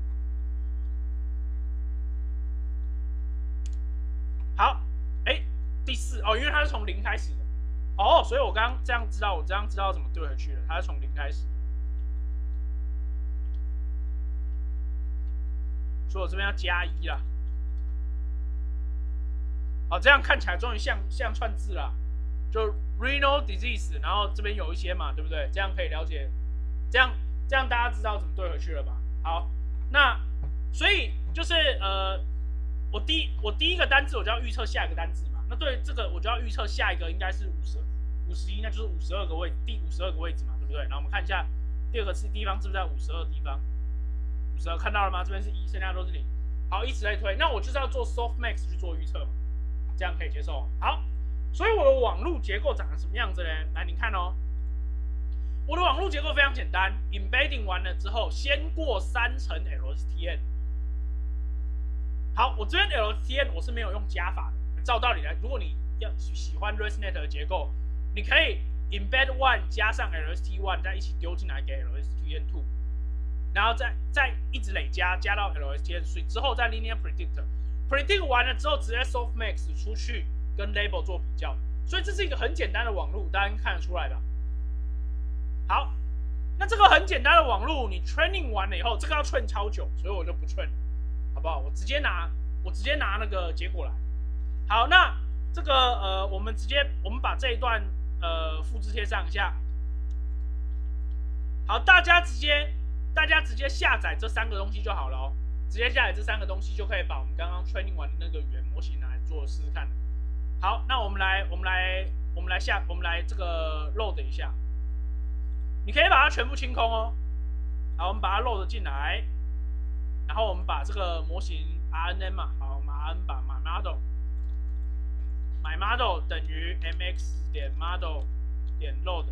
好，哎，第四哦，因为它是从零开始的，哦，所以我刚刚这样知道，我这样知道怎么对回去了，它是从零开始的，所以我这边要加一啦。好，这样看起来终于像像串字啦，就 renal disease， 然后这边有一些嘛，对不对？这样可以了解，这样这样大家知道怎么对回去了吧？好，那所以就是呃。我第一我第一个单字我就要预测下一个单字嘛，那对这个我就要预测下一个应该是五十五十一，那就是五十二个位第五十二个位置嘛，对不对？然后我们看一下第二个是地方是不是在五十二地方？五十二看到了吗？这边是一，剩下都是零。好，以此类推，那我就是要做 softmax 去做预测嘛，这样可以接受。好，所以我的网路结构长成什么样子呢？来，你看哦，我的网路结构非常简单 ，embedding 完了之后，先过三层 L S T N。好，我这边 L S T N 我是没有用加法的。照道理来，如果你要喜欢 ResNet 的结构，你可以 embed one 加上 L S T one 再一起丢进来给 L S T N two， 然后再再一直累加加到 L S T N three 之后再 linear predict，predict 完了之后直接 softmax 出去跟 label 做比较，所以这是一个很简单的网路，大家看得出来吧？好，那这个很简单的网路，你 training 完了以后，这个要 train 超久，所以我就不 train 了。好不好？我直接拿，我直接拿那个结果来。好，那这个呃，我们直接我们把这一段呃复制贴上一下。好，大家直接大家直接下载这三个东西就好了哦。直接下载这三个东西就可以把我们刚刚 training 完的那个语言模型拿来做试试看了。好，那我们来我们来我们来下我们来这个 load 一下。你可以把它全部清空哦。好，我们把它 load 进来。然后我们把这个模型 R N N 嘛，好，我们 R N 把 my model my model 等于 mx 点 model 点 load，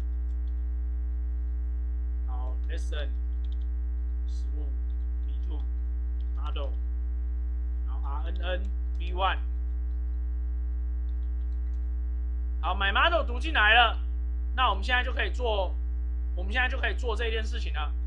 好 ，listen 十五 v two model， 然后 R N N v one， 好 ，my model 读进来了，那我们现在就可以做，我们现在就可以做这件事情了。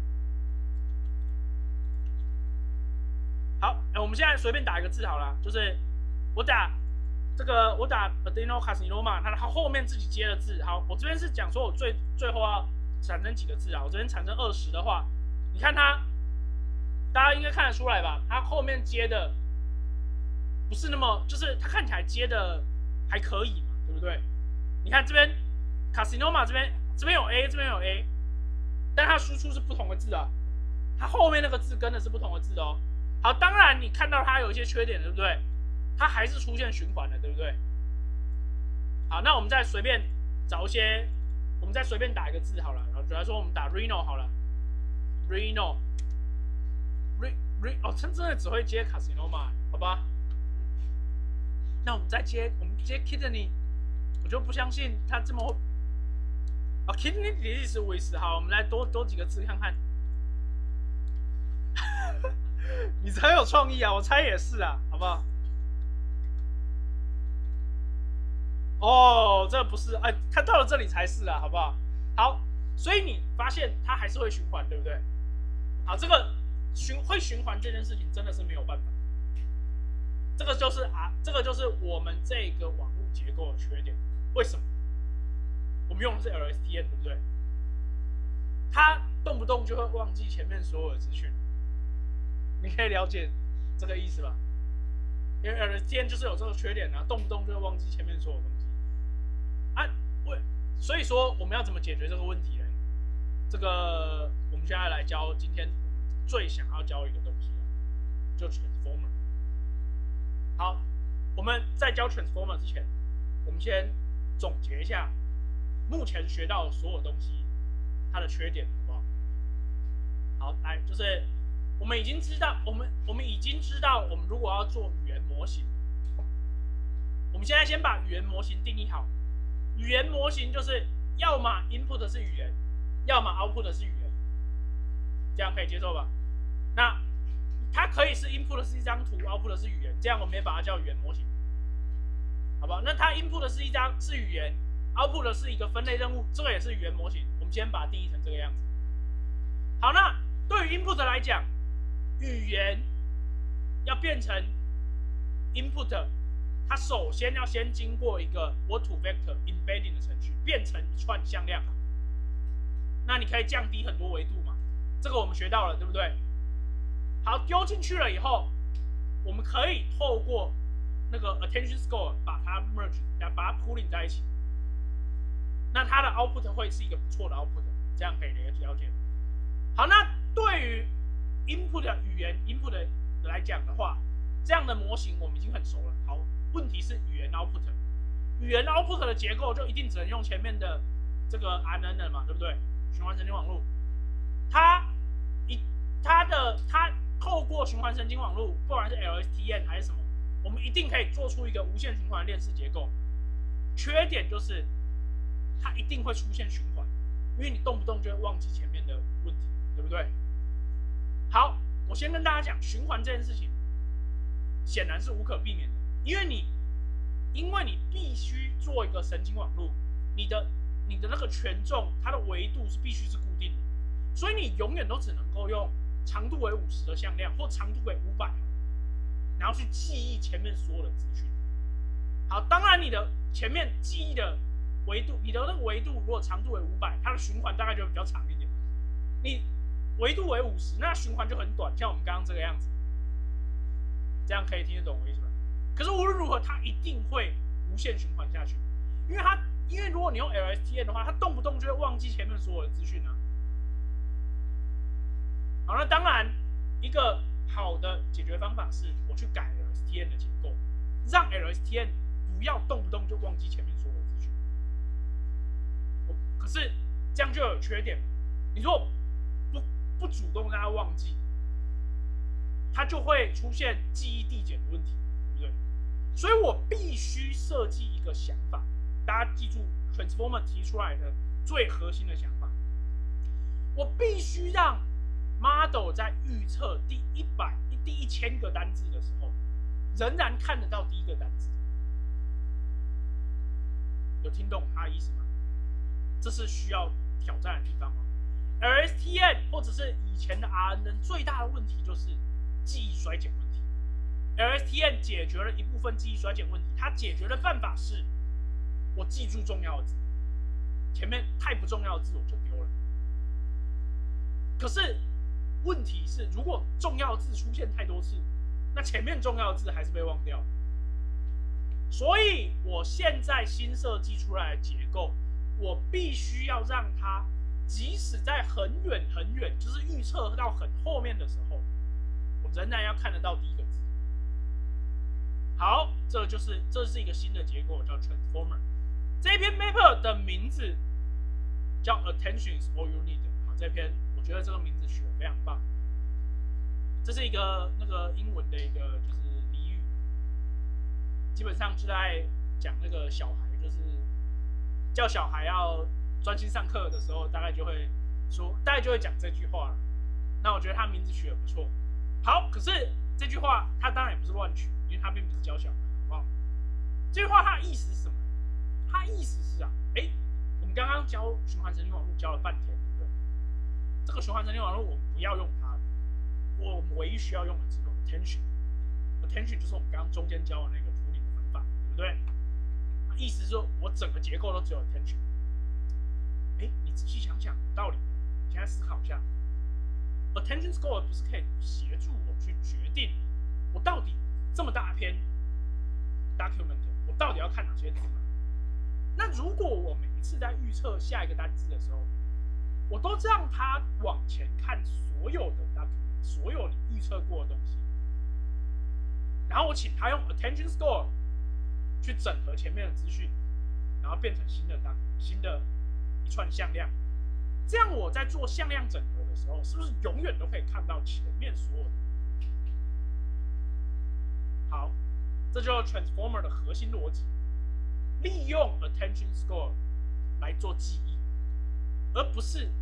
好，我们现在随便打一个字好了，就是我打这个，我打 adenocarcinoma， 它它后面自己接的字。好，我这边是讲说我最最后要产生几个字啊？我这边产生二十的话，你看它，大家应该看得出来吧？它后面接的不是那么，就是它看起来接的还可以嘛，对不对？你看这边 carcinoma 这边这边有 A， 这边有 A， 但它输出是不同的字啊，它后面那个字跟的是不同的字哦。好，当然你看到它有一些缺点，对不对？它还是出现循环的，对不对？好，那我们再随便找一些，我们再随便打一个字好了。然后比如说我们打 renal 好了 ，renal， re re 哦，它真的只会接 carcinoma， 好吧？那我们再接，我们接 kidney， 我就不相信它这么会。哦 ，kidney disease with， 好，我们来多多几个字看看。你很有创意啊，我猜也是啊，好不好？哦，这不是，哎，它到了这里才是啊，好不好？好，所以你发现它还是会循环，对不对？好，这个循会循环这件事情真的是没有办法，这个就是啊，这个就是我们这个网络结构的缺点。为什么？我们用的是 L S T N， 对不对？它动不动就会忘记前面所有的资讯。你可以了解这个意思吧？因为 L S T N 就是有这个缺点啊，动不动就会忘记前面所有东西啊。为所以说我们要怎么解决这个问题呢？这个我们现在来教今天我们最想要教一个东西啊，就 transformer。好，我们在教 transformer 之前，我们先总结一下目前学到的所有东西它的缺点，好不好？好，来就是我们已经知道，我们我们已经知道，我们如果要做语言模型，我们现在先把语言模型定义好。语言模型就是要么 input 是语言，要么 output 是语言，这样可以接受吧？那它可以是 input 是一张图 ，output 是语言，这样我们也把它叫语言模型，好不好？那它 input 是一张是语言 ，output 是一个分类任务，这个也是语言模型。我们先把它定义成这个样子。好，那对于 input 来讲，语言要变成 input， 它首先要先经过一个 word to vector embedding 的程序，变成一串向量。那你可以降低很多维度嘛，这个我们学到了，对不对？好，丢进去了以后，我们可以透过那个 attention score 把它 merge， 把它 pooling 在一起。那它的 output 会是一个不错的 output， 这样可以了解。好，那对于 input 的语言 input 的来讲的话，这样的模型我们已经很熟了。好，问题是语言 output， 语言 output 的结构就一定只能用前面的这个 R N N 嘛，对不对？循环神经网络，它一它的它透过循环神经网络，不管是 L S T M 还是什么，我们一定可以做出一个无限循环链式结构。缺点就是它一定会出现循环，因为你动不动就会忘记前面的问题，对不对？好，我先跟大家讲，循环这件事情显然是无可避免的，因为你因为你必须做一个神经网络，你的你的那个权重，它的维度是必须是固定的，所以你永远都只能够用长度为五十的向量或长度为五百，然后去记忆前面所有的资讯。好，当然你的前面记忆的维度，你的那个维度如果长度为五百，它的循环大概就会比较长一点。你维度为五十，那循环就很短，像我们刚刚这个样子。这样可以听得懂我意思吗？可是无论如何，它一定会无限循环下去，因为它因为如果你用 L S T M 的话，它动不动就会忘记前面所有的资讯啊。好，那当然一个好的解决方法是我去改 L S T M 的结构，让 L S T M 不要动不动就忘记前面所有的资讯。可是这样就有缺点，你如果不不主动让它忘记，它就会出现记忆递减的问题，对不对？所以我必须设计一个想法，大家记住 Transformer 提出来的最核心的想法，我必须让 model 在预测第一百、第一千个单字的时候，仍然看得到第一个单字。有听懂他的意思吗？这是需要挑战的地方吗 ？L S T M 或者是以前的 R N N 最大的问题就是记忆衰减问题。L S T M 解决了一部分记忆衰减问题，它解决的办法是，我记住重要的字，前面太不重要的字我就丢了。可是问题是，如果重要的字出现太多次，那前面重要的字还是被忘掉。所以我现在新设计出来的结构，我必须要让它，即使在很远很远，就是预测到很后面的时候，我仍然要看得到第一个字。好，这就是这是一个新的结构，叫 Transformer。这篇 paper 的名字叫 Attention is all you need。好，这篇我觉得这个名字取得非常棒。这是一个那个英文的一个就是俚语，基本上就在讲那个小孩，就是叫小孩要专心上课的时候，大概就会说，大概就会讲这句话了。那我觉得他名字取得不错。好，可是这句话他当然也不是乱取，因为他并不是教小孩，好不好？这句话它的意思是什么？它意思是啊，哎、欸，我们刚刚教循环神经网络教了半天，对不对？这个循环神经网络我们不要用它，我们唯一需要用的只有 attention。attention 就是我们刚刚中间教的那个处理的方法，对不对？意思是说我整个结构都只有 attention。哎、欸，你仔细想想，有道理。你现在思考一下 ，attention score 不是可以协助我去决定我到底这么大篇 document， 我到底要看哪些字吗？那如果我每一次在预测下一个单字的时候，我都让它往前看所有的 document， 所有你预测过的东西，然后我请他用 attention score 去整合前面的资讯，然后变成新的 document， 新的一串向量， 这样我在做向量整合的时候，是不是永远都可以看到前面所有的？好，这就是 transformer 的核心逻辑，利用 attention score 来做记忆，而不是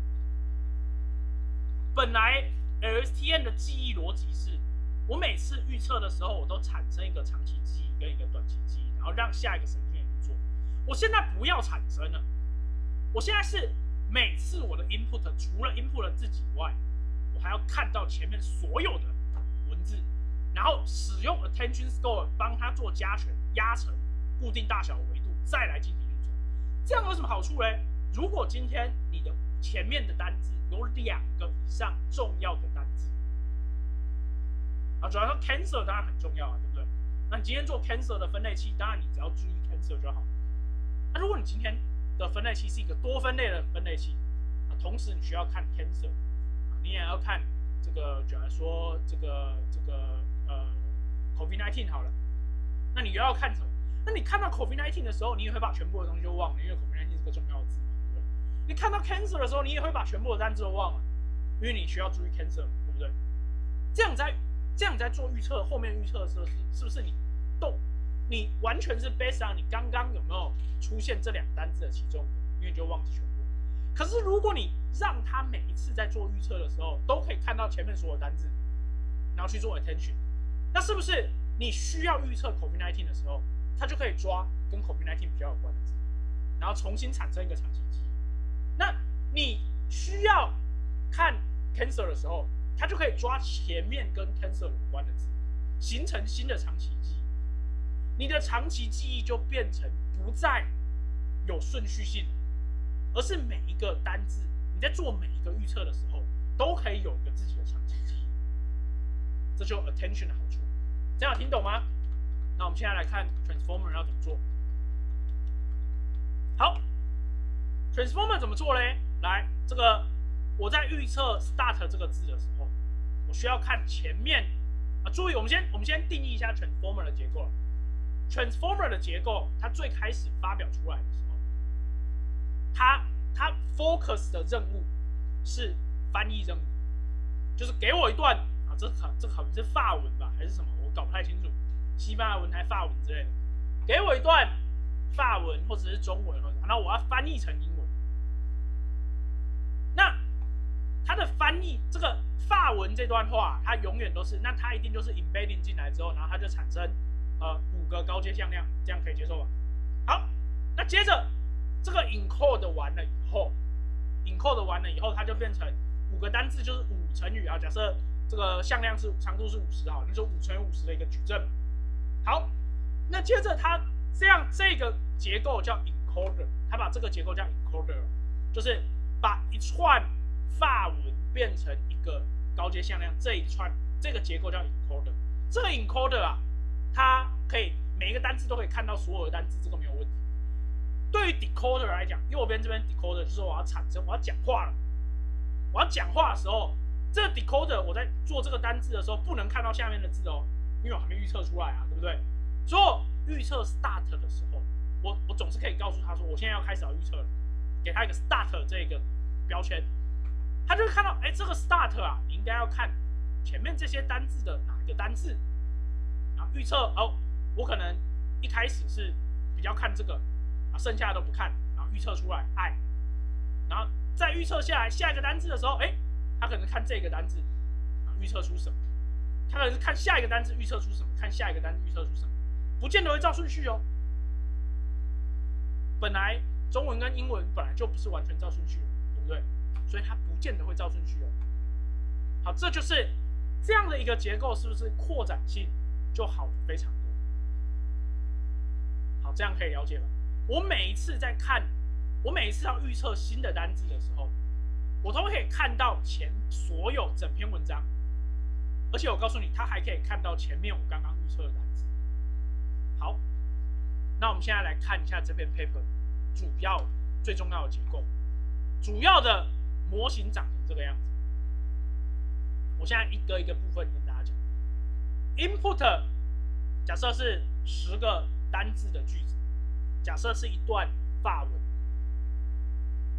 本来 L S T M 的记忆逻辑是，我每次预测的时候，我都产生一个长期记忆跟一个短期记忆，然后让下一个神经元去做。我现在不要产生了，我现在是每次我的 input 除了 input 自己以外，我还要看到前面所有的文字，然后使用 attention score 帮它做加权、压成固定大小的维度，再来进行运算。这样有什么好处嘞？如果今天你的前面的单字有两个以上重要的单字，啊，主要说 cancer 当然很重要啊，对不对？那你今天做 cancer 的分类器，当然你只要注意 cancer 就好。那如果你今天的分类器是一个多分类的分类器，啊，同时你需要看 cancer， 啊，你也要看这个，假如说这个这个呃 COVID 十九 好了，那你又要看什么？那你看到 COVID 十九 的时候，你也会把全部的东西就忘了，因为 COVID 十九 是个重要的字嘛，对不对？你看到 cancer 的时候，你也会把全部的单字都忘了，因为你需要注意 cancer 嘛，对不对？这样在这样在做预测，后面预测的时候是是不是你都你完全是 based on 你刚刚有没有出现这两单字的其中的，因为你就忘记全部。可是如果你让他每一次在做预测的时候都可以看到前面所有单字，然后去做 attention， 那是不是你需要预测 COVID 十九 的时候，他就可以抓跟 COVID 十九 比较有关的字，然后重新产生一个长期记忆？那你需要看 cancer 的时候，它就可以抓前面跟 cancer 有关的字，形成新的长期记忆。你的长期记忆就变成不再有顺序性，而是每一个单字你在做每一个预测的时候，都可以有一个自己的长期记忆。这就是 attention 的好处。这样有听懂吗？那我们现在来看 transformer 要怎么做。好 ，transformer 怎么做嘞？来，这个我在预测 start 这个字的时候，我需要看前面啊。注意，我们先我们先定义一下 transformer 的结构。transformer 的结构，它最开始发表出来的时候，它它 focus 的任务是翻译任务，就是给我一段啊，这这可能是法文吧，还是什么，我搞不太清楚，西班牙文还是法文之类的，给我一段法文或者是中文，然后我要翻译成英文。那它的翻译这个法文这段话，它永远都是，那它一定就是 embedding 进来之后，然后它就产生呃五个高阶向量，这样可以接受吧？好，那接着这个 encode 完了以后 ，encode 完了以后，它就变成五个单字，就是五乘以啊，假设这个向量是长度是五十好，那就五乘以五十的一个矩阵。好，那接着它这样这个结构叫 encoder， 它把这个结构叫 encoder， 就是把一串法文变成一个高阶向量，这一串这个结构叫 encoder。这个 encoder 啊，它可以每一个单字都可以看到所有的单字，这个没有问题。对于 decoder 来讲，右边这边 decoder 就是我要产生，我要讲话了。我要讲话的时候，这个 decoder 我在做这个单字的时候，不能看到下面的字哦，因为我还没预测出来啊，对不对？所以预测 start 的时候，我我总是可以告诉他说，我现在要开始要预测了，给他一个 start 这个标签，他就会看到，哎，这个 start 啊，你应该要看前面这些单字的哪一个单字，然后预测哦，我可能一开始是比较看这个，啊，剩下的都不看，然后预测出来 I， 然后再预测下来下一个单字的时候，哎，他可能看这个单字，预测出什么？他可能是看下一个单字预测出什么，看下一个单字预测出什么，不见得会照顺序哦。本来中文跟英文本来就不是完全照顺序的，对不对？所以它不见得会照顺序哦。好，这就是这样的一个结构，是不是扩展性就好了非常多？好，这样可以了解吧？我每一次在看，我每一次要预测新的单字的时候，我都可以看到前所有整篇文章，而且我告诉你，它还可以看到前面我刚刚预测的单字。好，那我们现在来看一下这篇 paper 主要最重要的结构，主要的模型长成这个样子。我现在一个一个部分跟大家讲。Input 假设是十个单字的句子，假设是一段法文。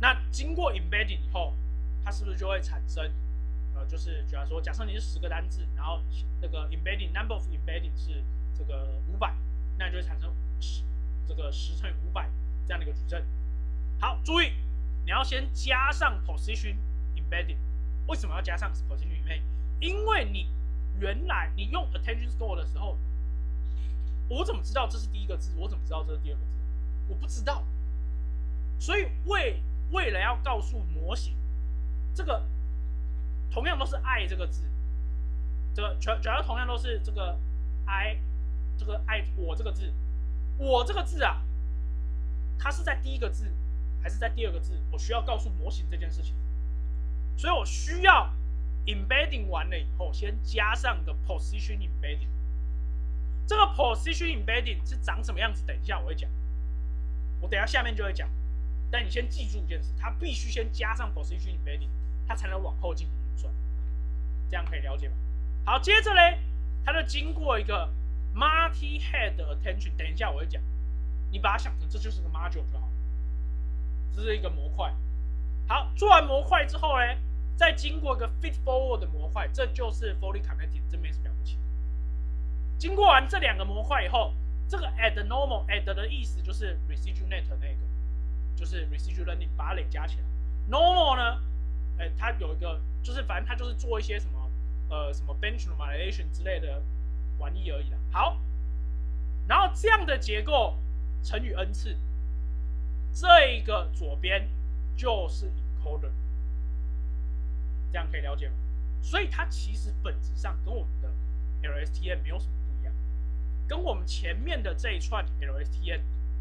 那经过 embedding 以后，它是不是就会产生，呃，就是假如说，假设你是十个单字，然后那个 embedding number of embedding 是这个五百，那你就会产生十这个十乘以五百这样的一个矩阵。好，注意，你要先加上 position embedding。为什么要加上 position embedding？ 因为你原来你用 attention score 的时候，我怎么知道这是第一个字？我怎么知道这是第二个字？我不知道。所以为为了要告诉模型，这个同样都是 I 这个字，这个主主要同样都是这个 I 这个 I 我这个字，我这个字啊，它是在第一个字还是在第二个字？我需要告诉模型这件事情，所以我需要 embedding 完了以后，先加上个 position embedding。这个 position embedding 是长什么样子？等一下我会讲，我等一下下面就会讲。但你先记住一件事，它必须先加上 position embedding， 它才能往后进行运算，这样可以了解吧？好，接着嘞，它就经过一个 multi-head attention， 等一下我会讲，你把它想成这就是个 module 就好了，这是一个模块。好，做完模块之后嘞，再经过一个 feed forward 的模块，这就是 fully connected， 这没什么了不起。经过完这两个模块以后，这个 add normal add 的意思就是 residual net 那个。就是 residual learning 把它累加起来 ，normal 呢，哎、欸，它有一个，就是反正它就是做一些什么，呃，什么 bench normalization 之类的玩意而已啦。好，然后这样的结构乘以 n 次，这个左边就是 encoder， 这样可以了解吗？所以它其实本质上跟我们的 L S T M 没有什么不一样，跟我们前面的这一串 L S T M。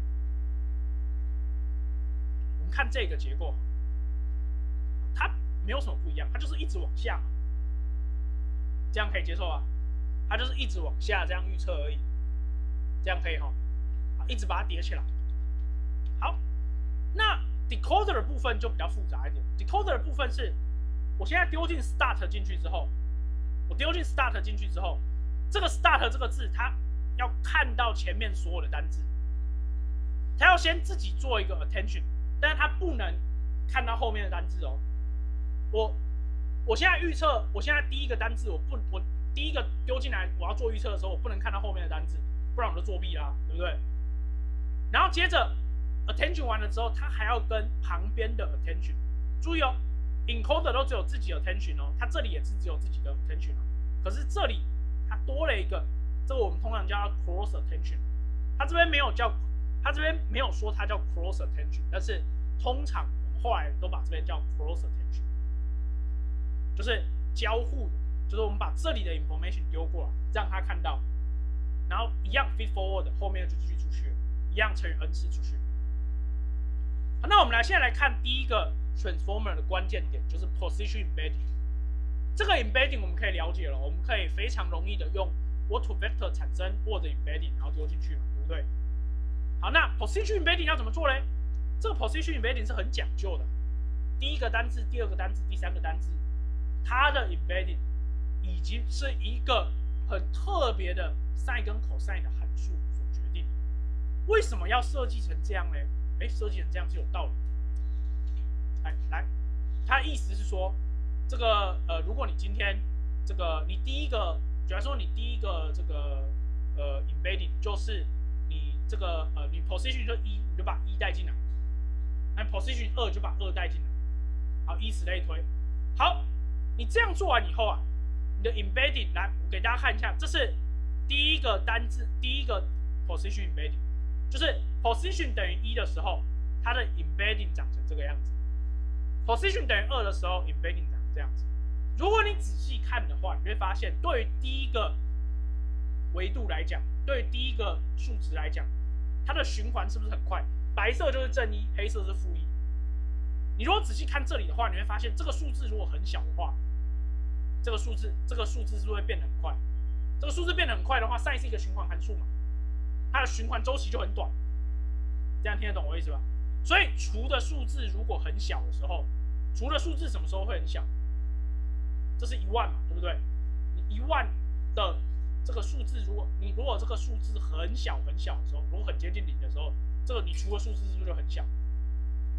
看这个结构，它没有什么不一样，它就是一直往下嘛，这样可以接受啊？它就是一直往下这样预测而已，这样可以哈？一直把它叠起来。好，那 decoder 的部分就比较复杂一点。decoder 的部分是，我现在丢进 start 进去之后，我丢进 start 进去之后，这个 start 这个字，它要看到前面所有的单字，它要先自己做一个 attention。但是它不能看到后面的单字哦。我我现在预测，我现在第一个单字，我不我第一个丢进来，我要做预测的时候，我不能看到后面的单字，不然我就作弊啦，对不对？然后接着 attention 完了之后，它还要跟旁边的 attention。注意哦 ，encoder 都只有自己 attention 哦，它这里也是只有自己的 attention 哦。可是这里它多了一个，这个我们通常叫 cross attention， 它这边没有叫。他这边没有说它叫 cross attention， 但是通常我们后来都把这边叫 cross attention， 就是交互的，就是我们把这里的 information 丢过来，让他看到，然后一样 feed forward， 后面就继续出去，一样乘以 n 次出去。好，那我们来现在来看第一个 transformer 的关键点，就是 position embedding。这个 embedding 我们可以了解了，我们可以非常容易的用 word to vector 产生 word embedding， 然后丢进去嘛，对不对？好，那 position embedding 要怎么做嘞？这个 position embedding 是很讲究的。第一个单字、第二个单字、第三个单字，它的 embedding 以及是一个很特别的 sin 跟 cosine 的函数所决定的。为什么要设计成这样呢？哎，设计成这样是有道理的。哎，来，它的意思是说，这个呃，如果你今天这个你第一个，假如说你第一个这个呃 embedding 就是你这个呃，你 position 就一，你就把一带进来；那 position 二就把二带进来，好，以此类推。好，你这样做完以后啊，你的 embedding 来，我给大家看一下，这是第一个单字，第一个 position embedding， 就是 position 等于一的时候，它的 embedding 长成这个样子 ；position 等于二的时候 ，embedding 长成这样子。如果你仔细看的话，你会发现，对于第一个维度来讲，对于第一个数值来讲，它的循环是不是很快？白色就是正一，黑色是负一。你如果仔细看这里的话，你会发现这个数字如果很小的话，这个数字这个数字是不是会变得很快？这个数字变得很快的话 ，sin 是一个循环函数嘛，它的循环周期就很短。这样听得懂我意思吧？所以除的数字如果很小的时候，除的数字什么时候会很小？这是一万嘛，对不对？你一万的这个数字，如果你如果这个数字很小很小的时候，如果很接近零的时候，这个你除的数字是不是就很小？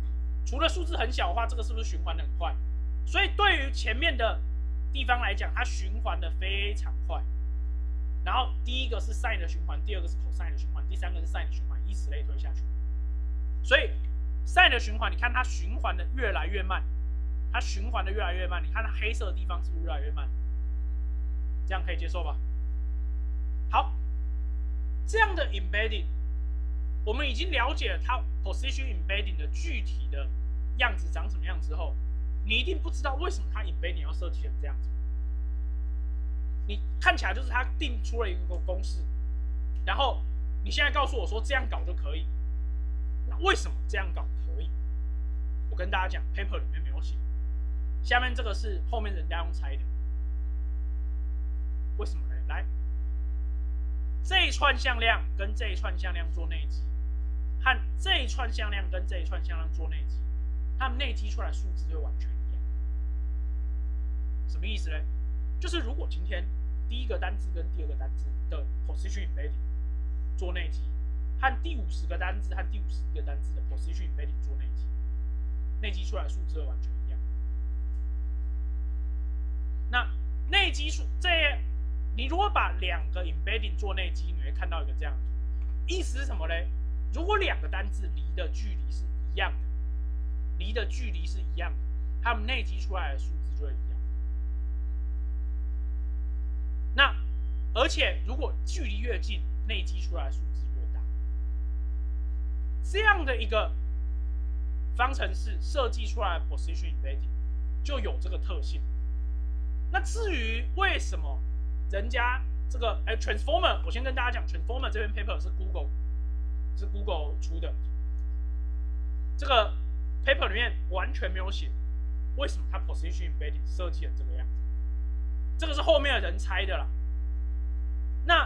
除了数字很小的话，这个是不是循环的很快？所以对于前面的地方来讲，它循环的非常快。然后第一个是 sin 的循环，第二个是 cosine 的循环，第三个是 sin 的循环，以此类推下去。所以 sin 的循环，你看它循环的越来越慢，它循环的越来越慢。你看它黑色的地方是不是越来越慢？这样可以接受吧？好，这样的 embedding， 我们已经了解了它 position embedding 的具体的样子长什么样之后，你一定不知道为什么它 embedding 要设计成这样子。你看起来就是它定出了一个公式，然后你现在告诉我说这样搞就可以，那为什么这样搞可以？我跟大家讲 ，paper 里面没有写。下面这个是后面人家用猜的，为什么呢？来，这一串向量跟这一串向量做内积，和这一串向量跟这一串向量做内积，它们内积出来的数字就完全一样。什么意思呢？就是如果今天第一个单字跟第二个单字的 position embedding 做内积，和第五十个单字和第五十一个单字的 position embedding 做内积，内积出来的数字会完全一样。那内积数这，你如果把两个 embedding 做内积，你会看到一个这样的图。意思是什么呢？如果两个单字离的距离是一样的，离的距离是一样的，它们内积出来的数字就会一样。那而且如果距离越近，内积出来的数字越大。这样的一个方程式设计出来的 position embedding 就有这个特性。那至于为什么人家这个哎 transformer， 我先跟大家讲 transformer 这篇 paper 是 Google 是 Google 出的，这个 paper 里面完全没有写为什么它 position embedding 设计成这个样子，这个是后面的人猜的啦。那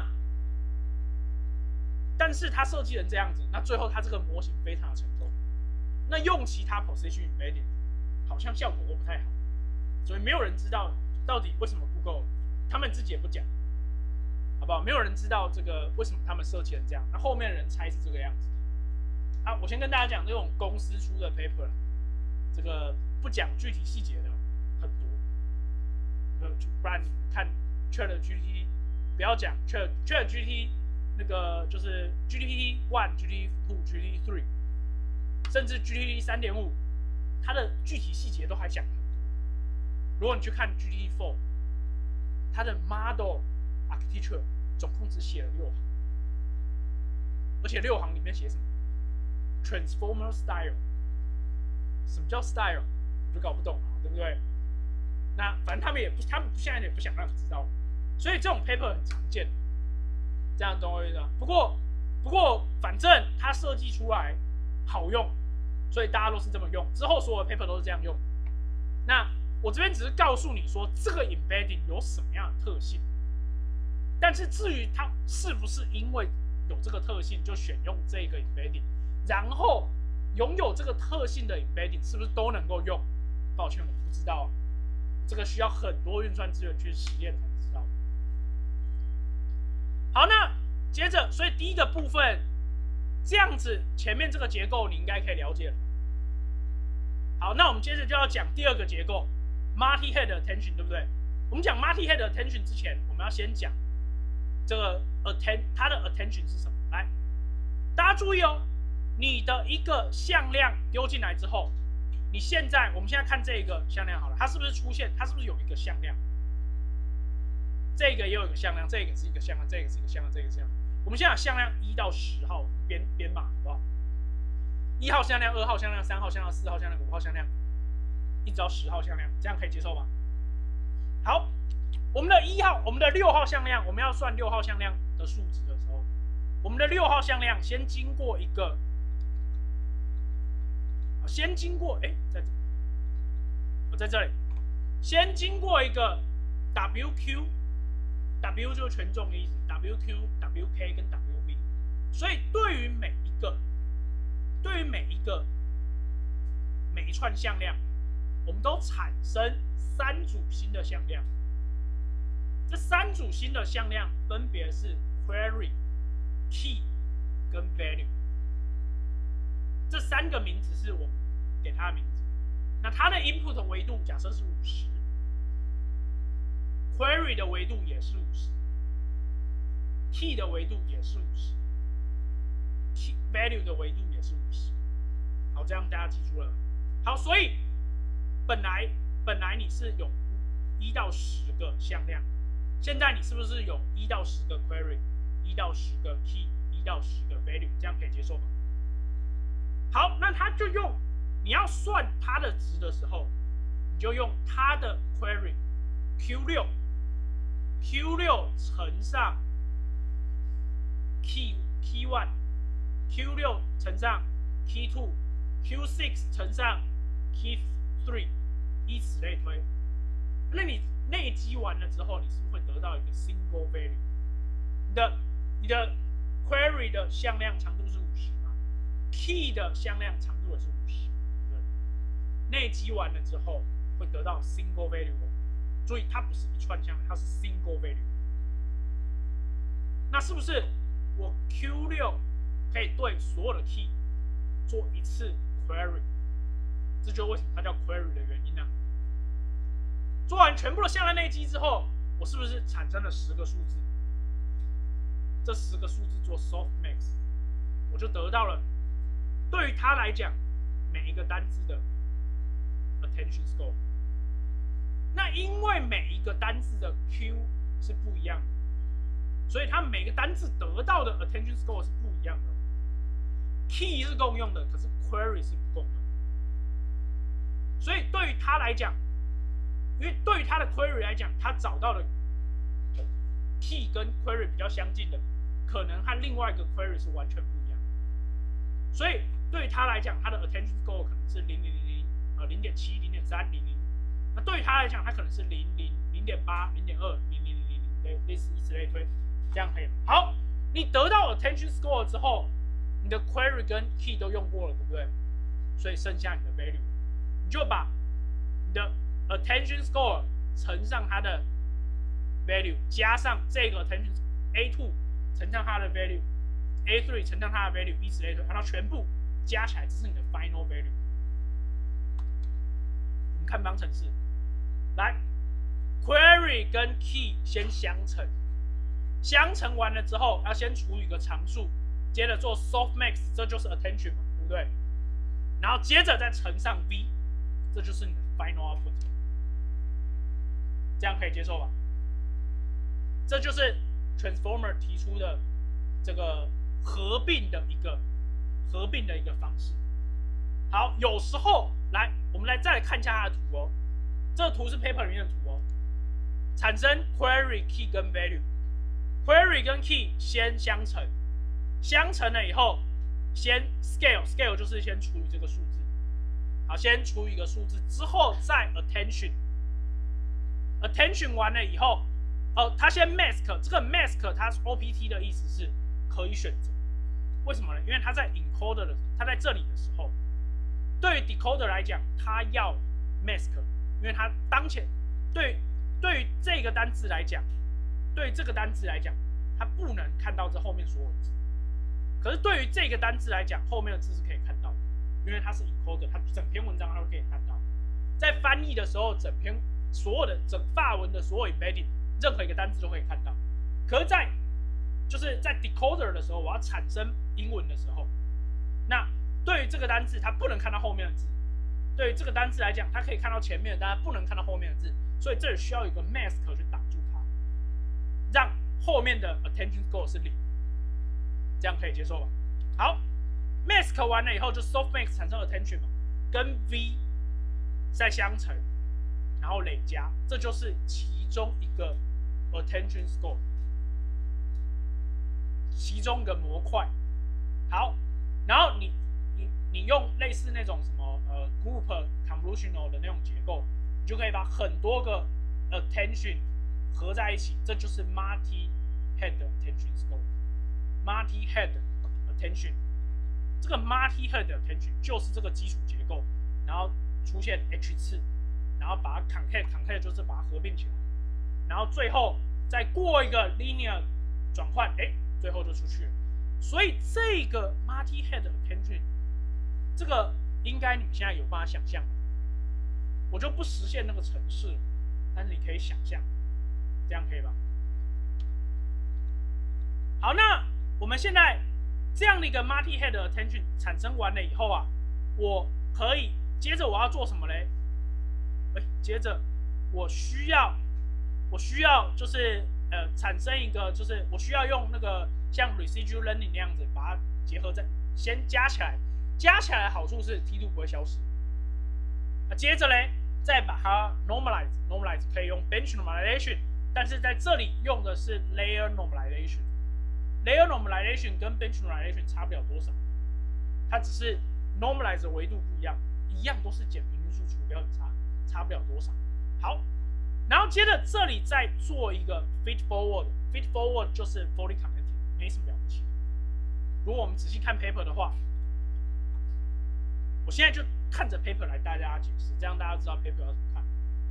但是它设计成这样子，那最后它这个模型非常的成功。那用其他 position embedding 好像效果都不太好，所以没有人知道到底为什么 Google 他们自己也不讲，好不好？没有人知道这个为什么他们设计成这样。那后面的人猜是这个样子。啊，我先跟大家讲这种公司出的 paper， 这个不讲具体细节的很多，不然你看 ChatGPT， 不要讲 Chat ChatGPT 那个就是 G P T 一、G P T 二、G P T 三，甚至 G P T 三点五， 它的具体细节都还讲很多。如果你去看 G P T 四， 它的 model architecture 总共只写了六行，而且六行里面写什么 ？transformer style， 什么叫 style？ 我就搞不懂了，对不对？那反正他们也不，他们现在也不想让你知道，所以这种 paper 很常见，这样懂我意思吗？不过，不过反正它设计出来好用，所以大家都是这么用，之后所有的 paper 都是这样用。那我这边只是告诉你说这个 embedding 有什么样的特性，但是至于它是不是因为有这个特性就选用这个 embedding， 然后拥有这个特性的 embedding 是不是都能够用？抱歉，我不知道，这个需要很多运算资源去实验才能知道。好，那接着，所以第一个部分这样子，前面这个结构你应该可以了解了。好，那我们接着就要讲第二个结构 ，multi-head attention， 对不对？我们讲 multi-head attention 之前，我们要先讲这个 atten 它的 attention 是什么？来，大家注意哦，你的一个向量丢进来之后，你现在我们现在看这个向量好了，它是不是出现？它是不是有一个向量？这个也有一个向量，这个是一个向量，这个是一个向量，这个是向量。我们现在向量一到十号，我们编编码好不好？一号向量、二号向量、三号向量、四号向量、五号向量，一直到十号向量，这样可以接受吗？好，我们的一号，我们的六号向量，我们要算六号向量的数值的时候，我们的六号向量先经过一个，先经过，哎，在这，我在这里，先经过一个 W Q。W 就是权重的意思 ，W Q、W K 跟 W V， 所以对于每一个，对于每一个每一串向量，我们都产生三组新的向量。这三组新的向量分别是 query、key 跟 value。这三个名字是我们给它的名字。那它的 input 维度假设是五十 ，query 的维度也是五十 ，key 的维度也是五十 ，key value 的维度也是五十。好，这样大家记住了。好，所以本来本来你是有一到十个向量，现在你是不是有一到十个 query， 一到十个 key， 一到十个 value， 这样可以接受吗？好，那他就用你要算它的值的时候，你就用它的 query Q 六 Q 六乘上 key key one Q 六乘上 key two Q 六乘上 key three， 以此类推。那你内积完了之后，你是不是会得到一个 single value？ 你的你的 query 的向量长度是五十嘛 ？key 的向量长度也是五十，对不对？内积完了之后会得到 single value， 所以它不是一串向量，它是 single value。那是不是我 Q 六可以对所有的 key 做一次 query？ 这就是为什么它叫 query 的原因呢、啊？做完全部的向量内积之后，我是不是产生了十个数字？这十个数字做 softmax， 我就得到了对于它来讲每一个单字的 attention score。那因为每一个单字的 Q 是不一样的，所以它每个单字得到的 attention score 是不一样的。key 是共用的，可是 query 是不共用的。所以对于它来讲，因为对于它的 query 来讲，它找到的 key 跟 query 比较相近的，可能和另外一个 query 是完全不一样的。所以对于它来讲，它的 attention score 可能是零零零零呃零点七、零点三、零零。那对于它来讲，它可能是零零、零点八、零点二、零零零零零，类似以此类推，这样可以吗？好，你得到 attention score 之后，你的 query 跟 key 都用过了，对不对？所以剩下你的 value， 你就把你的 attention score 乘上它的 value， 加上这个 attention A 二 乘上它的 value， A 三 乘上它的 value， 以此类推，然后全部加起来，这是你的 final value。我们看方程式，来 ，query 跟 key 先相乘，相乘完了之后，要先除以个常数，接着做 softmax， 这就是 attention 嘛，对不对？然后接着再乘上 v， 这就是你的 final output。这样可以接受吧？这就是 transformer 提出的这个合并的一个合并的一个方式。好，有时候来，我们来再来看一下它的图哦。这个图是 paper 里面的图哦。产生 query key 跟 value，query 跟 key 先相乘，相乘了以后，先 scale scale 就是先除以这个数字。好，先除以一个数字之后再 attention。attention 完了以后，哦，它先 mask， 这个 mask 它 O P T 的意思是可以选择，为什么呢？因为它在 encoder 的，它在这里的时候，对于 decoder 来讲，它要 mask， 因为它当前对对于这个单字来讲，对于这个单字来讲，它不能看到这后面所有的字，可是对于这个单字来讲，后面的字是可以看到的，因为它是 encoder， 它整篇文章它都可以看到，在翻译的时候，整篇所有的整法文的所有 embedding， 任何一个单字都可以看到。可是在就是在 decoder 的时候，我要产生英文的时候，那对于这个单字，它不能看到后面的字；对于这个单字来讲，它可以看到前面的，但它不能看到后面的字。所以这里需要一个 mask 去挡住它，让后面的 attention score 是零，这样可以接受吧？好 ，mask 完了以后就 softmax 产生 attention 嘛，跟 v 再相乘。然后累加，这就是其中一个 attention score， 其中一个模块。好，然后你你你用类似那种什么呃 group convolutional 的那种结构，你就可以把很多个 attention 合在一起，这就是 multi head attention score。multi head attention， 这个 multi head attention 就是这个基础结构，然后出现 H 次。然后把它 concate concate 就是把它合并起来，然后最后再过一个 linear 转换，哎，最后就出去了。所以这个 multi head attention 这个应该你们现在有办法想象的，我就不实现那个程式，但是你可以想象，这样可以吧？好，那我们现在这样的一个 multi-head attention 产生完了以后啊，我可以接着我要做什么嘞？哎，接着我需要我需要就是呃产生一个，就是我需要用那个像 residual learning 那样子把它结合在先加起来，加起来的好处是梯度不会消失。啊，接着嘞再把它 normalize normalize 可以用 bench normalization， 但是在这里用的是 layer normalization。layer normalization 跟 bench normalization 差不了多少，它只是 normalize 的维度不一样，一样都是减平均数除标准差，差不了多少。好，然后接着这里再做一个 feed forward，feed forward 就是 fully connected， 没什么了不起。如果我们仔细看 paper 的话，我现在就看着 paper 来大家解释，这样大家知道 paper 要怎么看。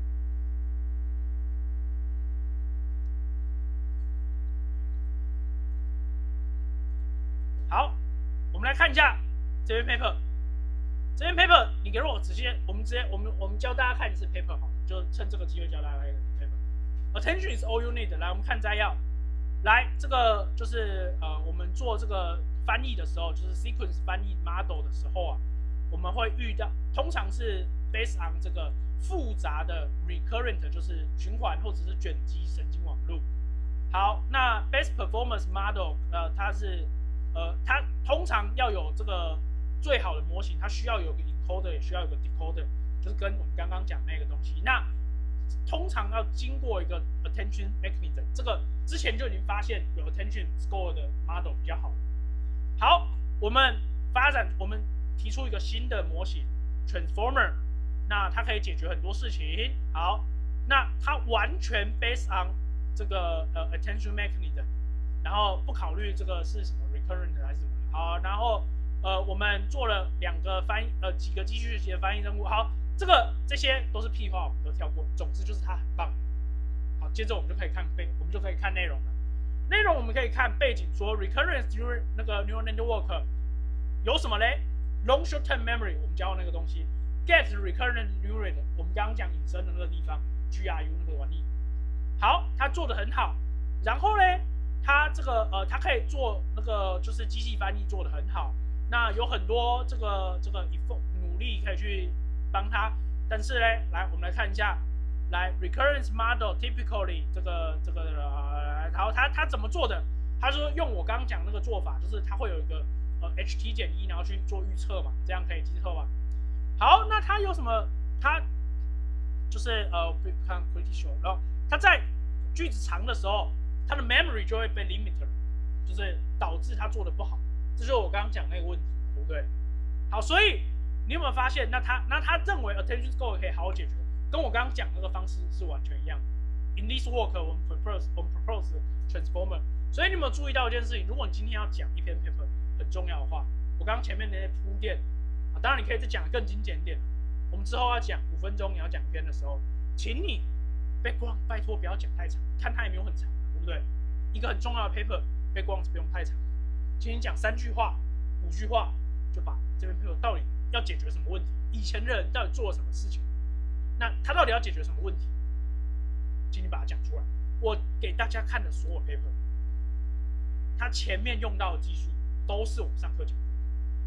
好，我们来看一下这篇 paper。这篇 paper 你给我直接，我们直接，我们我们教大家看一次 paper 好了，就趁这个机会教大家看一次 paper。Attention is all you need。来，我们看摘要。来，这个就是呃，我们做这个翻译的时候，就是 sequence 翻译 model 的时候啊，我们会遇到，通常是 based on 这个复杂的 recurrent， 就是循环或者是卷积神经网络。好，那 best performance model， 呃，它是呃，它通常要有这个最好的模型，它需要有个 encoder， 也需要有个 decoder， 就是跟我们刚刚讲那个东西。那通常要经过一个 attention mechanism， 这个之前就已经发现有 attention score 的 model 比较好。好，我们发展，我们提出一个新的模型 transformer， 那它可以解决很多事情。好，那它完全 based on 这个呃 attention mechanism， 然后不考虑这个是什么 recurrent 还是什么。好，然后呃我们做了两个翻译呃几个机器学习的翻译任务。好，这个这些都是屁话，我们都跳过。总之就是它很棒。好，接着我们就可以看背，我们就可以看内容了。内容我们可以看背景说 recurrence neural 那个 neural network 有什么嘞 ？long short term memory 我们教的那个东西 ，get recurrent neural 我们刚刚讲引申的那个地方 G R U 那个玩意。好，它做的很好。然后嘞，它这个呃，它可以做那个就是机器翻译做的很好。那有很多这个这个努力可以去帮它。但是嘞，来我们来看一下，来 recurrence model typically 这个这个呃，然后它它怎么做的？它说用我刚刚讲那个做法，就是它会有一个呃 H T 减一，然后去做预测嘛，这样可以预测嘛。好，那它有什么？它就是呃看 critical， 然后它在句子长的时候，它的 memory 就会被 limit 了，就是导致它做的不好。这就是我刚刚讲那个问题，对不对？好，所以你有没有发现？那他那他认为 attention score 可以好好解决，跟我刚刚讲那个方式是完全一样的。In this work， 我们 propose 我们 propose transformer。所以你有没有注意到一件事情？如果你今天要讲一篇 paper 很重要的话，我刚刚前面那些铺垫啊，当然你可以再讲得更精简一点。我们之后要讲五分钟，你要讲一篇的时候，请你 background 拜托不要讲太长，看它也没有很长，对不对？一个很重要的 paper background 不用太长，请你讲三句话、五句话，就把这篇 paper 到底要解决什么问题，以前的人到底做了什么事情，那他到底要解决什么问题，请你把它讲出来。我给大家看的所有 paper， 它前面用到的技术都是我们上课讲过的。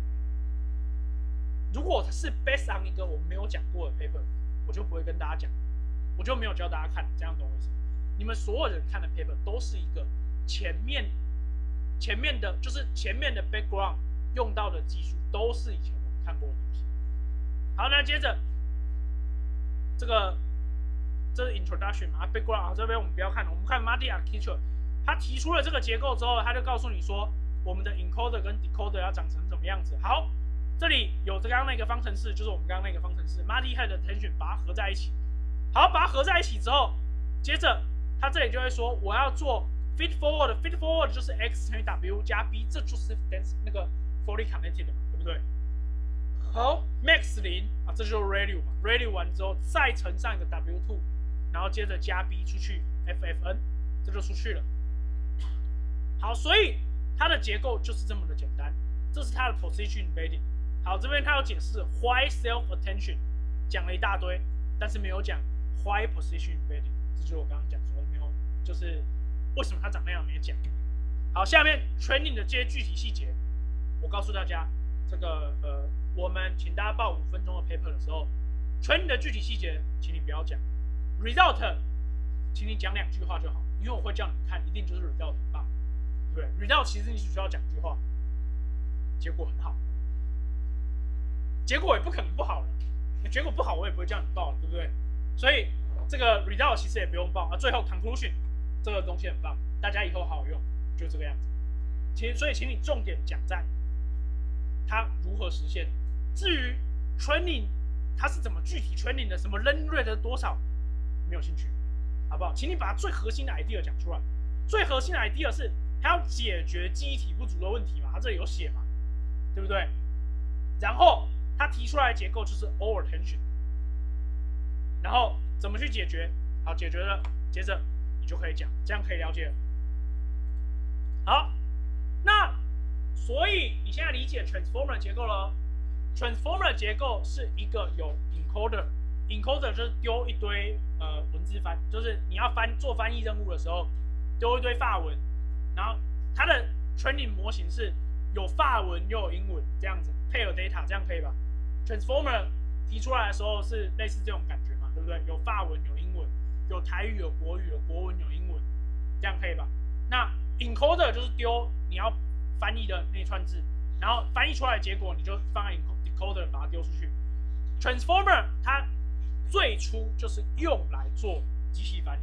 如果它是 based on 一个我们没有讲过的 paper， 我就不会跟大家讲，我就没有教大家看，这样懂我意思吗？你们所有人看的 paper 都是一个前面前面的，就是前面的 background 用到的技术都是以前我们看过的东西。好，那接着这个这是 introduction 嘛 ，background 啊，这边我们不要看了，我们看 multi architecture， 他提出了这个结构之后，他就告诉你说我们的 encoder 跟 decoder 要长成怎么样子。好，这里有刚刚那个方程式，就是我们刚刚那个方程式 multi-head attention， 把它合在一起。好，把它合在一起之后，接着他这里就会说我要做 feed forward，feed forward 就是 x 乘以 w 加 b， 这就是 dense 那个 fully connected 嘛，对不对？好 ，max 零啊，这就是 ReLU 嘛 ，ReLU 完之后再乘上一个 w 二， 然后接着加 b 出去 F F N， 这就出去了。好，所以它的结构就是这么的简单，这是它的 position embedding。 好，这边他有解释 why self attention， 讲了一大堆，但是没有讲 why position embedding， 这就是我刚刚讲说没有，就是为什么它长那样没讲。好，下面 training 的这些具体细节，我告诉大家，这个呃，我们请大家报五分钟的 paper 的时候 ，training 的具体细节，请你不要讲 result， 请你讲两句话就好，因为我会叫你看，一定就是 result 很棒，对不对 ？result 其实你只需要讲一句话，结果很好。结果也不可能不好了，结果不好我也不会叫你报了，对不对？所以这个 result 其实也不用报啊。最后 conclusion 这个东西很棒，大家以后好好用，就这个样子。其实所以请你重点讲在它如何实现。至于 training 它是怎么具体 training 的，什么 learn rate 多少，没有兴趣，好不好？请你把最核心的 idea 讲出来。最核心的 idea 是它要解决记忆体不足的问题嘛，它这里有写嘛，对不对？然后他提出来的结构就是 all attention， 然后怎么去解决？好，解决了，接着你就可以讲，这样可以了解。好，那所以你现在理解 transformer 结构了。transformer 结构是一个有 encoder，encoder 就是丢一堆呃文字翻，就是你要翻做翻译任务的时候丢一堆法文，然后它的 training 模型是有法文又有英文这样子配合 data， 这样可以吧？ Transformer 提出来的时候是类似这种感觉嘛，对不对？有法文有英文，有台语有国语，有国文有英文，这样可以吧？那 encoder 就是丢你要翻译的那串字，然后翻译出来的结果你就放在 decoder 把它丢出去。Transformer 它最初就是用来做机器翻译。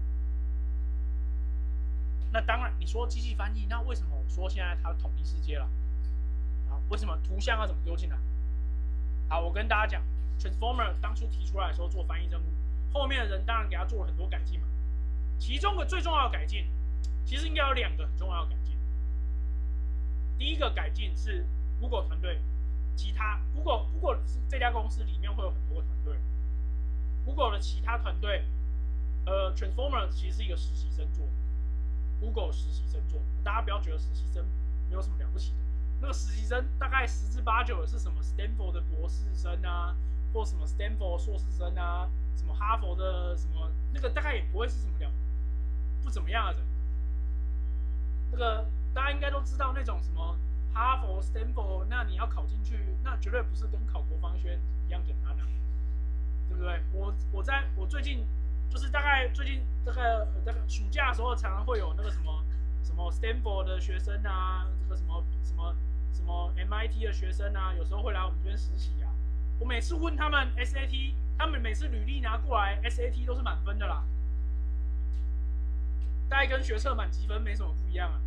那当然，你说机器翻译，那为什么我说现在它统一世界了？好，为什么图像要怎么丢进来？好，我跟大家讲 ，Transformer 当初提出来的时候做翻译任务，后面的人当然给他做了很多改进嘛。其中的最重要的改进，其实应该有两个很重要的改进。第一个改进是 Google 团队，其他 Google Google 这家公司里面会有很多个团队 ，Google 的其他团队，呃 ，Transformer 其实是一个实习生做的 ，Google 实习生做的，大家不要觉得实习生没有什么了不起的。那个实习生大概十之八九的是什么 Stanford 的博士生啊，或什么 Stanford 硕士生啊，什么哈佛的什么，那个大概也不会是什么了不怎么样的人。那个大家应该都知道那种什么哈佛、Stanford， 那你要考进去，那绝对不是跟考国防学院一样简单啊，对不对？我我在我最近就是大概最近这个这个暑假的时候，常常会有那个什么。什么 Stanford 的学生啊，这个什么什么什么 M I T 的学生啊，有时候会来我们这边实习啊。我每次问他们 S A T， 他们每次履历拿过来 ，S A T 都是满分的啦，大概跟学测满级分没什么不一样啊。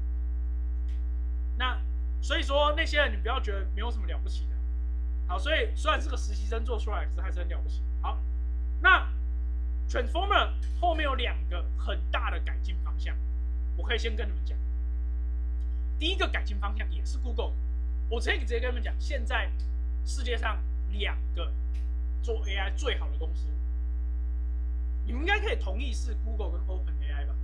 那所以说那些人你不要觉得没有什么了不起的。好，所以虽然是个实习生做出来，可是还是很了不起。好，那 Transformer 后面有两个很大的改进方向。我可以先跟你们讲，第一个改进方向也是 Google， 我可以直接跟你们讲，现在世界上两个做 A I 最好的公司，你们应该可以同意是 Google 跟 OpenAI 吧？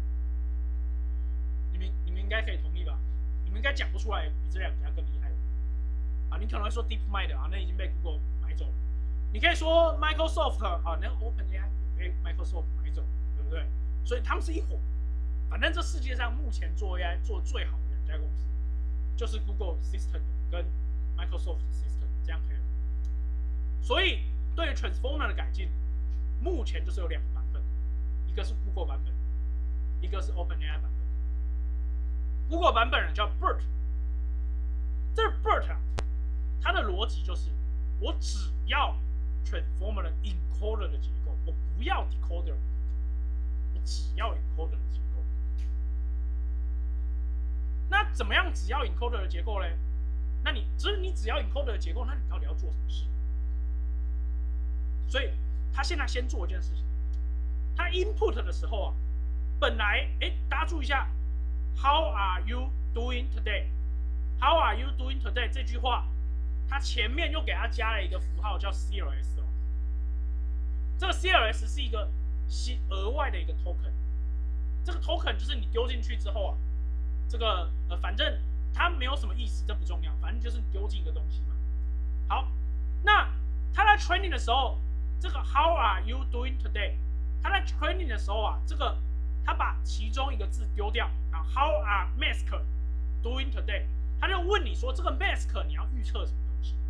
你们你们应该可以同意吧？你们应该讲不出来比这两家更厉害的啊！你可能会说 DeepMind 啊，那已经被 Google 买走了。你可以说 Microsoft 啊，那 OpenAI 也被 Microsoft 买走了，对不对？所以他们是一伙。反正这世界上目前做 A I 做最好的两家公司，就是 Google System 跟 Microsoft System， 这样可以了。所以对于 Transformer 的改进，目前就是有两个版本，一个是 Google 版本，一个是 OpenAI 版本。Google 版本叫 B E R T， 这 B E R T 啊，它的逻辑就是我只要 Transformer 的 encoder 的结构，我不要 decoder， 我只要 encoder 的结构。那怎么样？只要 encoder 的结构嘞？那你只是你只要 encoder 的结构，那你到底要做什么事？所以他现在先做一件事情，他 input 的时候啊，本来哎，大家注意一下 ，How are you doing today？ How are you doing today？ 这句话，他前面又给他加了一个符号叫 C L S 哦。这个 C L S 是一个新额外的一个 token， 这个 token 就是你丢进去之后啊。这个呃，反正它没有什么意思，这不重要，反正就是丢进一个东西嘛。好，那他在 training 的时候，这个 How are you doing today？ 他在 training 的时候啊，这个他把其中一个字丢掉，然后 How are mask doing today？ 他就问你说这个 mask 你要预测什么东西？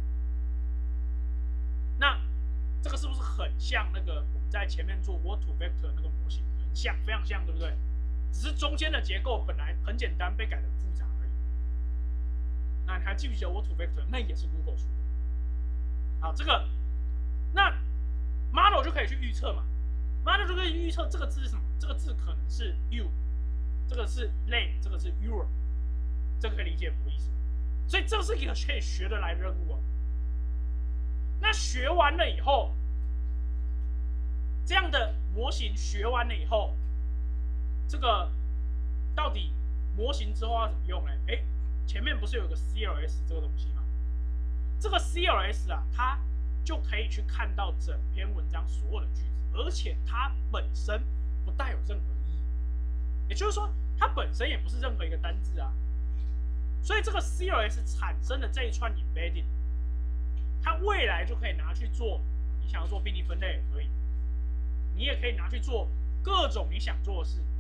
那这个是不是很像那个我们在前面做 word to vector 那个模型？很像，非常像，对不对？只是中间的结构本来很简单，被改得复杂而已。那你还记不记得 word to vector？ 那也是 Google 出的。好，这个那 model 就可以去预测嘛 ，model 就可以预测这个字是什么？这个字可能是 you， 这个是 they， 这个是 your， 这个可以理解我的意思吗？所以这是一个可以学得来的任务哦。那学完了以后，这样的模型学完了以后，这个到底模型之后要怎么用呢？哎，前面不是有个 C L S 这个东西吗？这个 C L S 啊，它就可以去看到整篇文章所有的句子，而且它本身不带有任何意义，也就是说，它本身也不是任何一个单字啊。所以这个 C L S 产生的这一串 embedding， 它未来就可以拿去做你想要做病例分类也可以，你也可以拿去做各种你想做的事。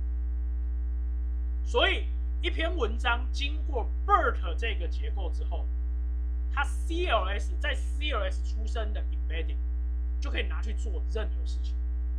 所以一篇文章经过 B E R T 这个结构之后，它 C L S 在 C L S 出生的 embedding 就可以拿去做任何事情，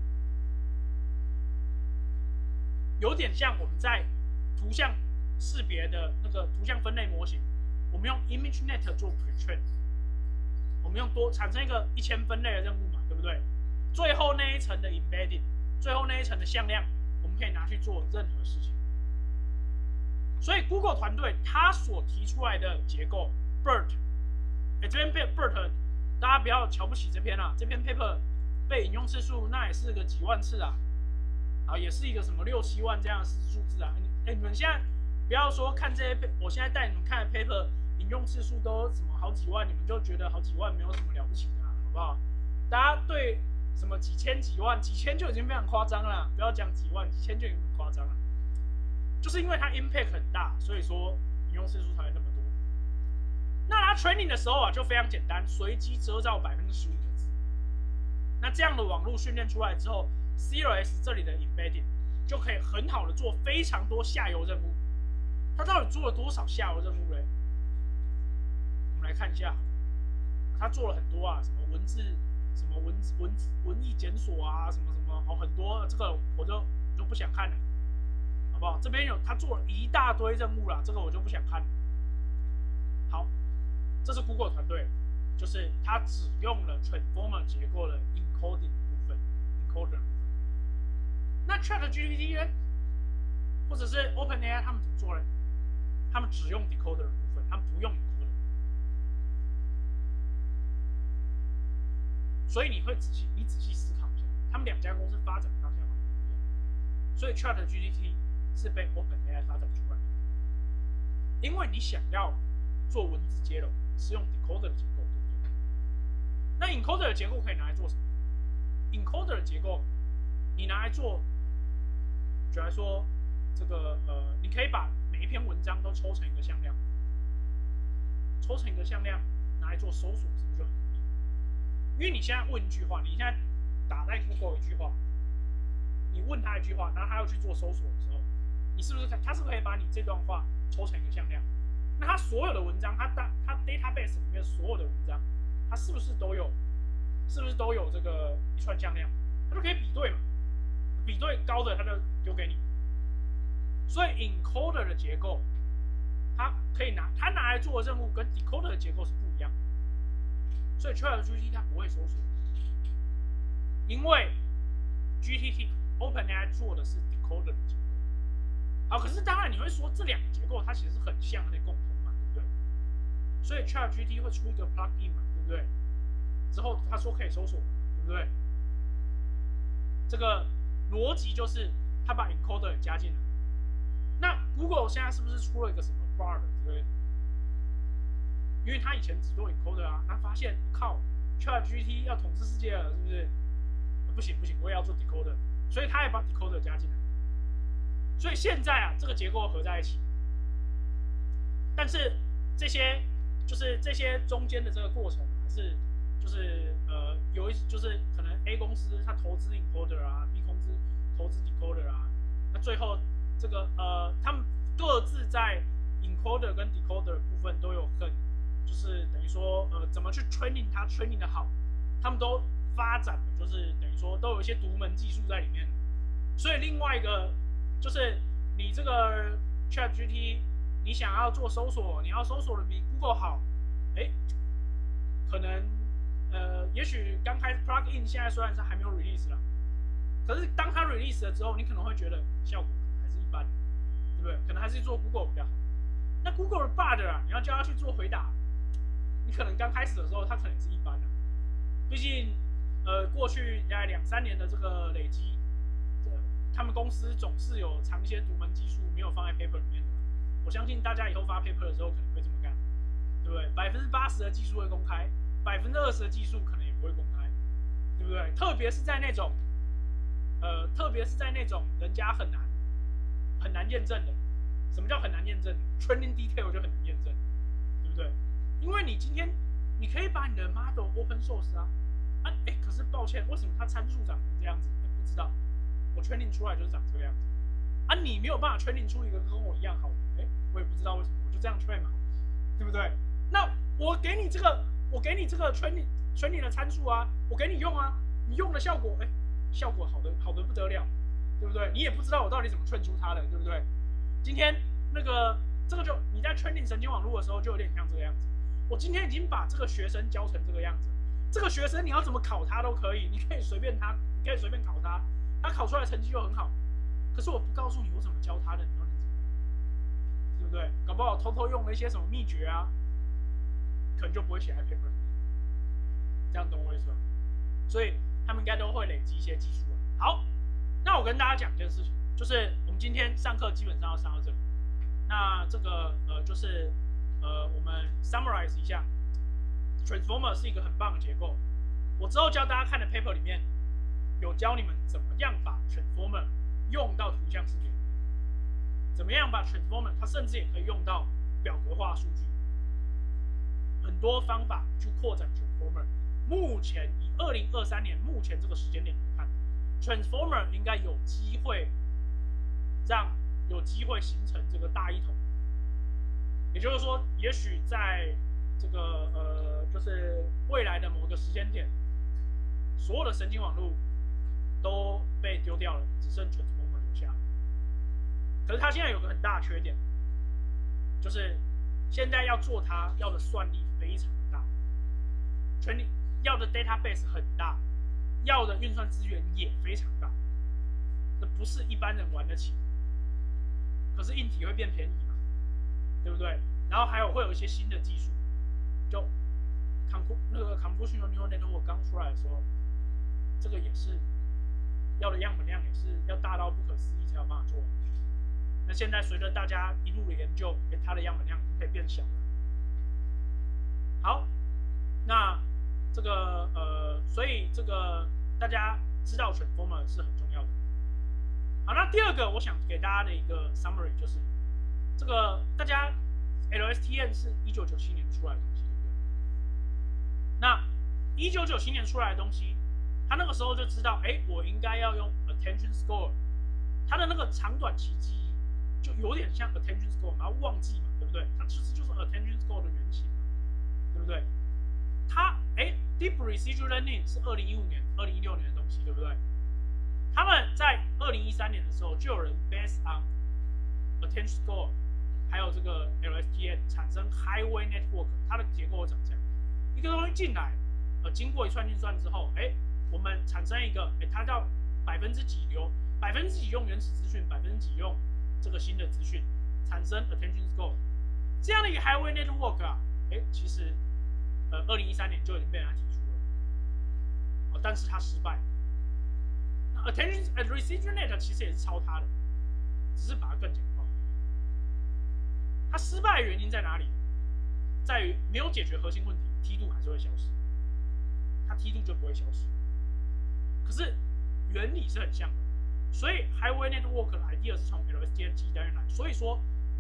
有点像我们在图像识别的那个图像分类模型，我们用 ImageNet 做 pretrain， 我们用多产生一个一千分类的任务嘛，对不对？最后那一层的 embedding， 最后那一层的向量，我们可以拿去做任何事情。所以 Google 团队它所提出来的结构 B E R T， 哎，这边 B E R T 大家不要瞧不起这篇啊，这篇 paper 被引用次数那也是个几万次啊，啊，也是一个什么六七万这样的数字啊。哎，你们现在不要说看这些，我现在带你们看的 paper 引用次数都什么好几万，你们就觉得好几万没有什么了不起的、啊，好不好？大家对什么几千几万，几千就已经非常夸张了，不要讲几万，几千就已经很夸张了。就是因为它 impact 很大，所以说引用次数才会那么多。那它 training 的时候啊，就非常简单，随机遮罩百分之十五的字。那这样的网络训练出来之后 ，C L S 这里的 embedding 就可以很好的做非常多下游任务。它到底做了多少下游任务嘞？我们来看一下，它做了很多啊，什么文字、什么文文文艺检索啊，什么什么哦，很多，这个我就就不想看了。好不好？这边有他做了一大堆任务啦，这个我就不想看了。好，这是 Google 团队，就是他只用了 Transformer 结构的 encoding 部分 ，encoder 部分。那 ChatGPT 呢，或者是 OpenAI 他们怎么做呢？他们只用 decoder 的部分，他们不用 encoder。所以你会仔细，你仔细思考一下，他们两家公司发展方向完全不一样。所以 ChatGPT 是被 OpenAI 发展出来的，因为你想要做文字接龙，是用 decoder 的结构，对不对？那 encoder 的结构可以拿来做什么 ？encoder 的结构，你拿来做，就来说，这个呃，你可以把每一篇文章都抽成一个向量，抽成一个向量拿来做搜索，是不是就很容易？因为你现在问一句话，你现在打在 Google 一句话，你问他一句话，然后他要去做搜索的时候，你是不是他是不是可以把你这段话抽成一个向量？那他所有的文章，他大他 database 里面所有的文章，他是不是都有，是不是都有这个一串向量？他就可以比对嘛，比对高的他就丢给你。所以 encoder 的结构，它可以拿它拿来做的任务跟 decoder 的结构是不一样的。所以 ChatGPT 它不会搜索，因为 G T T OpenAI 做的是 decoder 的结构。好，可是当然你会说这两个结构它其实是很像，而且共通嘛，对不对？所以 ChatGPT 会出一个 plugin 嘛，对不对？之后他说可以搜索嘛，对不对？这个逻辑就是他把 encoder 加进来。那 Google 现在是不是出了一个什么 Bard 之类的？因为他以前只做 encoder 啊，那发现靠 ChatGPT 要统治世界了，是不是？不行不行，我也要做 decoder， 所以他也把 decoder 加进来。所以现在啊，这个结构合在一起， 但是这些就是这些中间的这个过程，还是就是呃有一就是可能 A 公司它投资 encoder 啊 ，B 公司投资 decoder 啊，那最后这个呃他们各自在 encoder 跟 decoder 的部分都有很就是等于说呃怎么去 training 它 training 的好，他们都发展的就是等于说都有一些独门技术在里面。所以另外一个就是你这个 ChatGPT， 你想要做搜索，你要搜索的比 Google 好，哎，可能呃，也许刚开始 plugin 现在虽然是还没有 release 了，可是当它 release 了之后，你可能会觉得效果还是一般，对不对？可能还是做 Google 比较好。那 Google 的 bard 啊，你要叫它去做回答，你可能刚开始的时候它可能也是一般的，毕竟呃过去大概两三年的这个累积。他们公司总是有藏一些独门技术没有放在 paper 里面的，我相信大家以后发 paper 的时候可能会这么干，对不对？百分之八十的技术会公开，百分之二十的技术可能也不会公开，对不对？特别是在那种，呃，特别是在那种人家很难很难验证的。什么叫很难验证 ？Training detail 就很难验证，对不对？因为你今天你可以把你的 model open source 啊，啊，哎，可是抱歉，为什么它参数长成这样子？不知道。我 training 出来就是长这个样子，啊，你没有办法 training 出一个跟我一样好的，哎，我也不知道为什么，我就这样 train 嘛，对不对？那我给你这个，我给你这个 training training 的参数啊，我给你用啊，你用的效果，哎，效果好的好的不得了，对不对？你也不知道我到底怎么 train 出它的，对不对？今天那个这个就你在 training 神经网络的时候就有点像这个样子，我今天已经把这个学生教成这个样子，这个学生你要怎么考他都可以，你可以随便他，你可以随便考他。他考出来的成绩就很好，可是我不告诉你我怎么教他的，你又能怎么样？对不对？搞不好偷偷用了一些什么秘诀啊，可能就不会写在 paper 里面。这样懂我意思吧？所以他们应该都会累积一些技术了。好，那我跟大家讲一件事情，就是我们今天上课基本上要上到这里。那这个呃就是呃我们 summarize 一下 ，transformer 是一个很棒的结构。我之后教大家看的 paper 里面。有教你们怎么样把 transformer 用到图像识别里面，怎么样把 transformer 它甚至也可以用到表格化数据，很多方法去扩展 transformer。目前以二零二三年目前这个时间点来看 ，transformer 应该有机会让有机会形成这个大一统，也就是说，也许在这个呃就是未来的某个时间点，所有的神经网络都被丢掉了，只剩 transformer 留下。可是它现在有个很大的缺点，就是现在要做它要的算力非常的大，全力要的 database 很大，要的运算资源也非常大，那不是一般人玩得起。可是硬体会变便宜嘛，对不对？然后还有会有一些新的技术，就 conv 那个 convolutional neural network 刚出来的时候，这个也是。要的样本量也是要大到不可思议才有办法做。那现在随着大家一路的研究，哎，它的样本量已经可以变小了。好，那这个呃，所以这个大家知道 transformer 是很重要的。好，那第二个我想给大家的一个 summary 就是，这个大家 L S T M 是一九九七年出来的东西，对不对？那一九九七年出来的东西。他那个时候就知道，哎，我应该要用 attention score， 他的那个长短期记忆就有点像 attention score， 然后忘记嘛，对不对？它其实就是 attention score 的原型嘛，对不对？它，哎 ，deep residual learning 是二零一五年、二零一六年的东西，对不对？他们在二零一三年的时候就有人 based on attention score， 还有这个 L S T M 产生 highway network， 它的结构长这样，一个东西进来，呃，经过一串运算之后，哎。我们产生一个，哎，它叫百分之几流，百分之几用原始资讯，百分之几用这个新的资讯，产生 attention score， 这样的一个 highway network 啊，哎，其实，呃，二零一三年就已经被人家提出了，哦，但是它失败。那 attention residual net 其实也是抄它的，只是把它更简化。它失败的原因在哪里？在于没有解决核心问题，梯度还是会消失，它梯度就不会消失。可是原理是很像的，所以 highway network 的 idea 是从 L S T M 记忆单元来。所以说，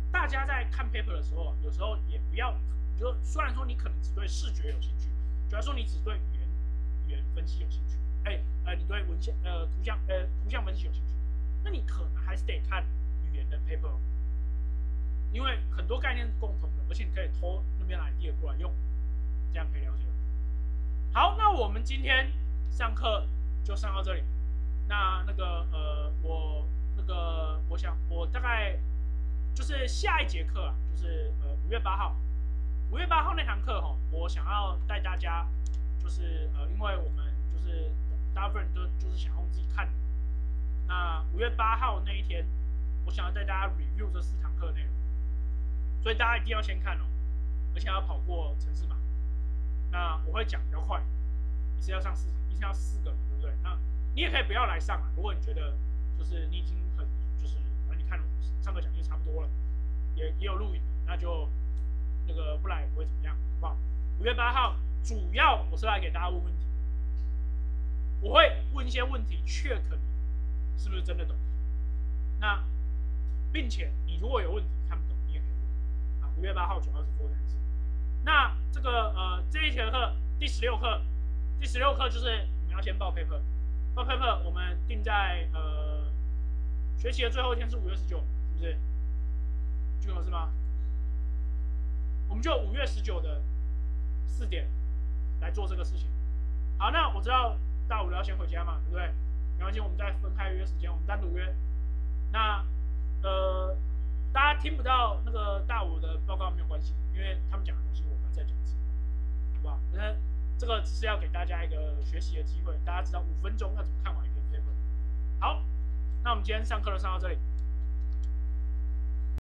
大家在看 paper 的时候，有时候也不要，就虽然说你可能只对视觉有兴趣，假如说你只对语言语言分析有兴趣，哎，呃，你对文献呃图像呃图像分析有兴趣，那你可能还是得看语言的 paper， 因为很多概念是共同的，而且你可以偷那边来 idea 过来用，这样可以了解。好，那我们今天上课就上到这里。那那个呃，我那个我想我大概就是下一节课啊，就是呃五月八号，五月八号那堂课哈，我想要带大家，就是呃，因为我们就是大部分人都就是想用自己看的。那五月八号那一天，我想要带大家 review 这四堂课内容，所以大家一定要先看哦，而且要跑过程式码。那我会讲比较快，一次要上四，一次要四个嘛，对不对？那你也可以不要来上啊，如果你觉得就是你已经很就是反正你看上课讲义差不多了，也也有录影，那就那个不来也不会怎么样，好不好？五月八号主要我是来给大家问问题的，我会问一些问题 ，check 你是不是真的懂。那并且你如果有问题看不懂，你也可以问啊。五月八号主要是做这件事。那这个呃这一节课第十六课，第十六课就是你们要先报 paper。报 paper 我们定在呃学期的最后一天是五月十九，是不是？就有是吗？我们就五月十九的四点来做这个事情。好，那我知道大五要先回家嘛，对不对？没关系，我们再分开约时间，我们单独约。那呃大家听不到那个大五的报告没有关系，因为他们讲的东西我们再讲一次，好不好？那这个只是要给大家一个学习的机会，大家知道五分钟要怎么看完一篇 paper。好，那我们今天上课就上到这里。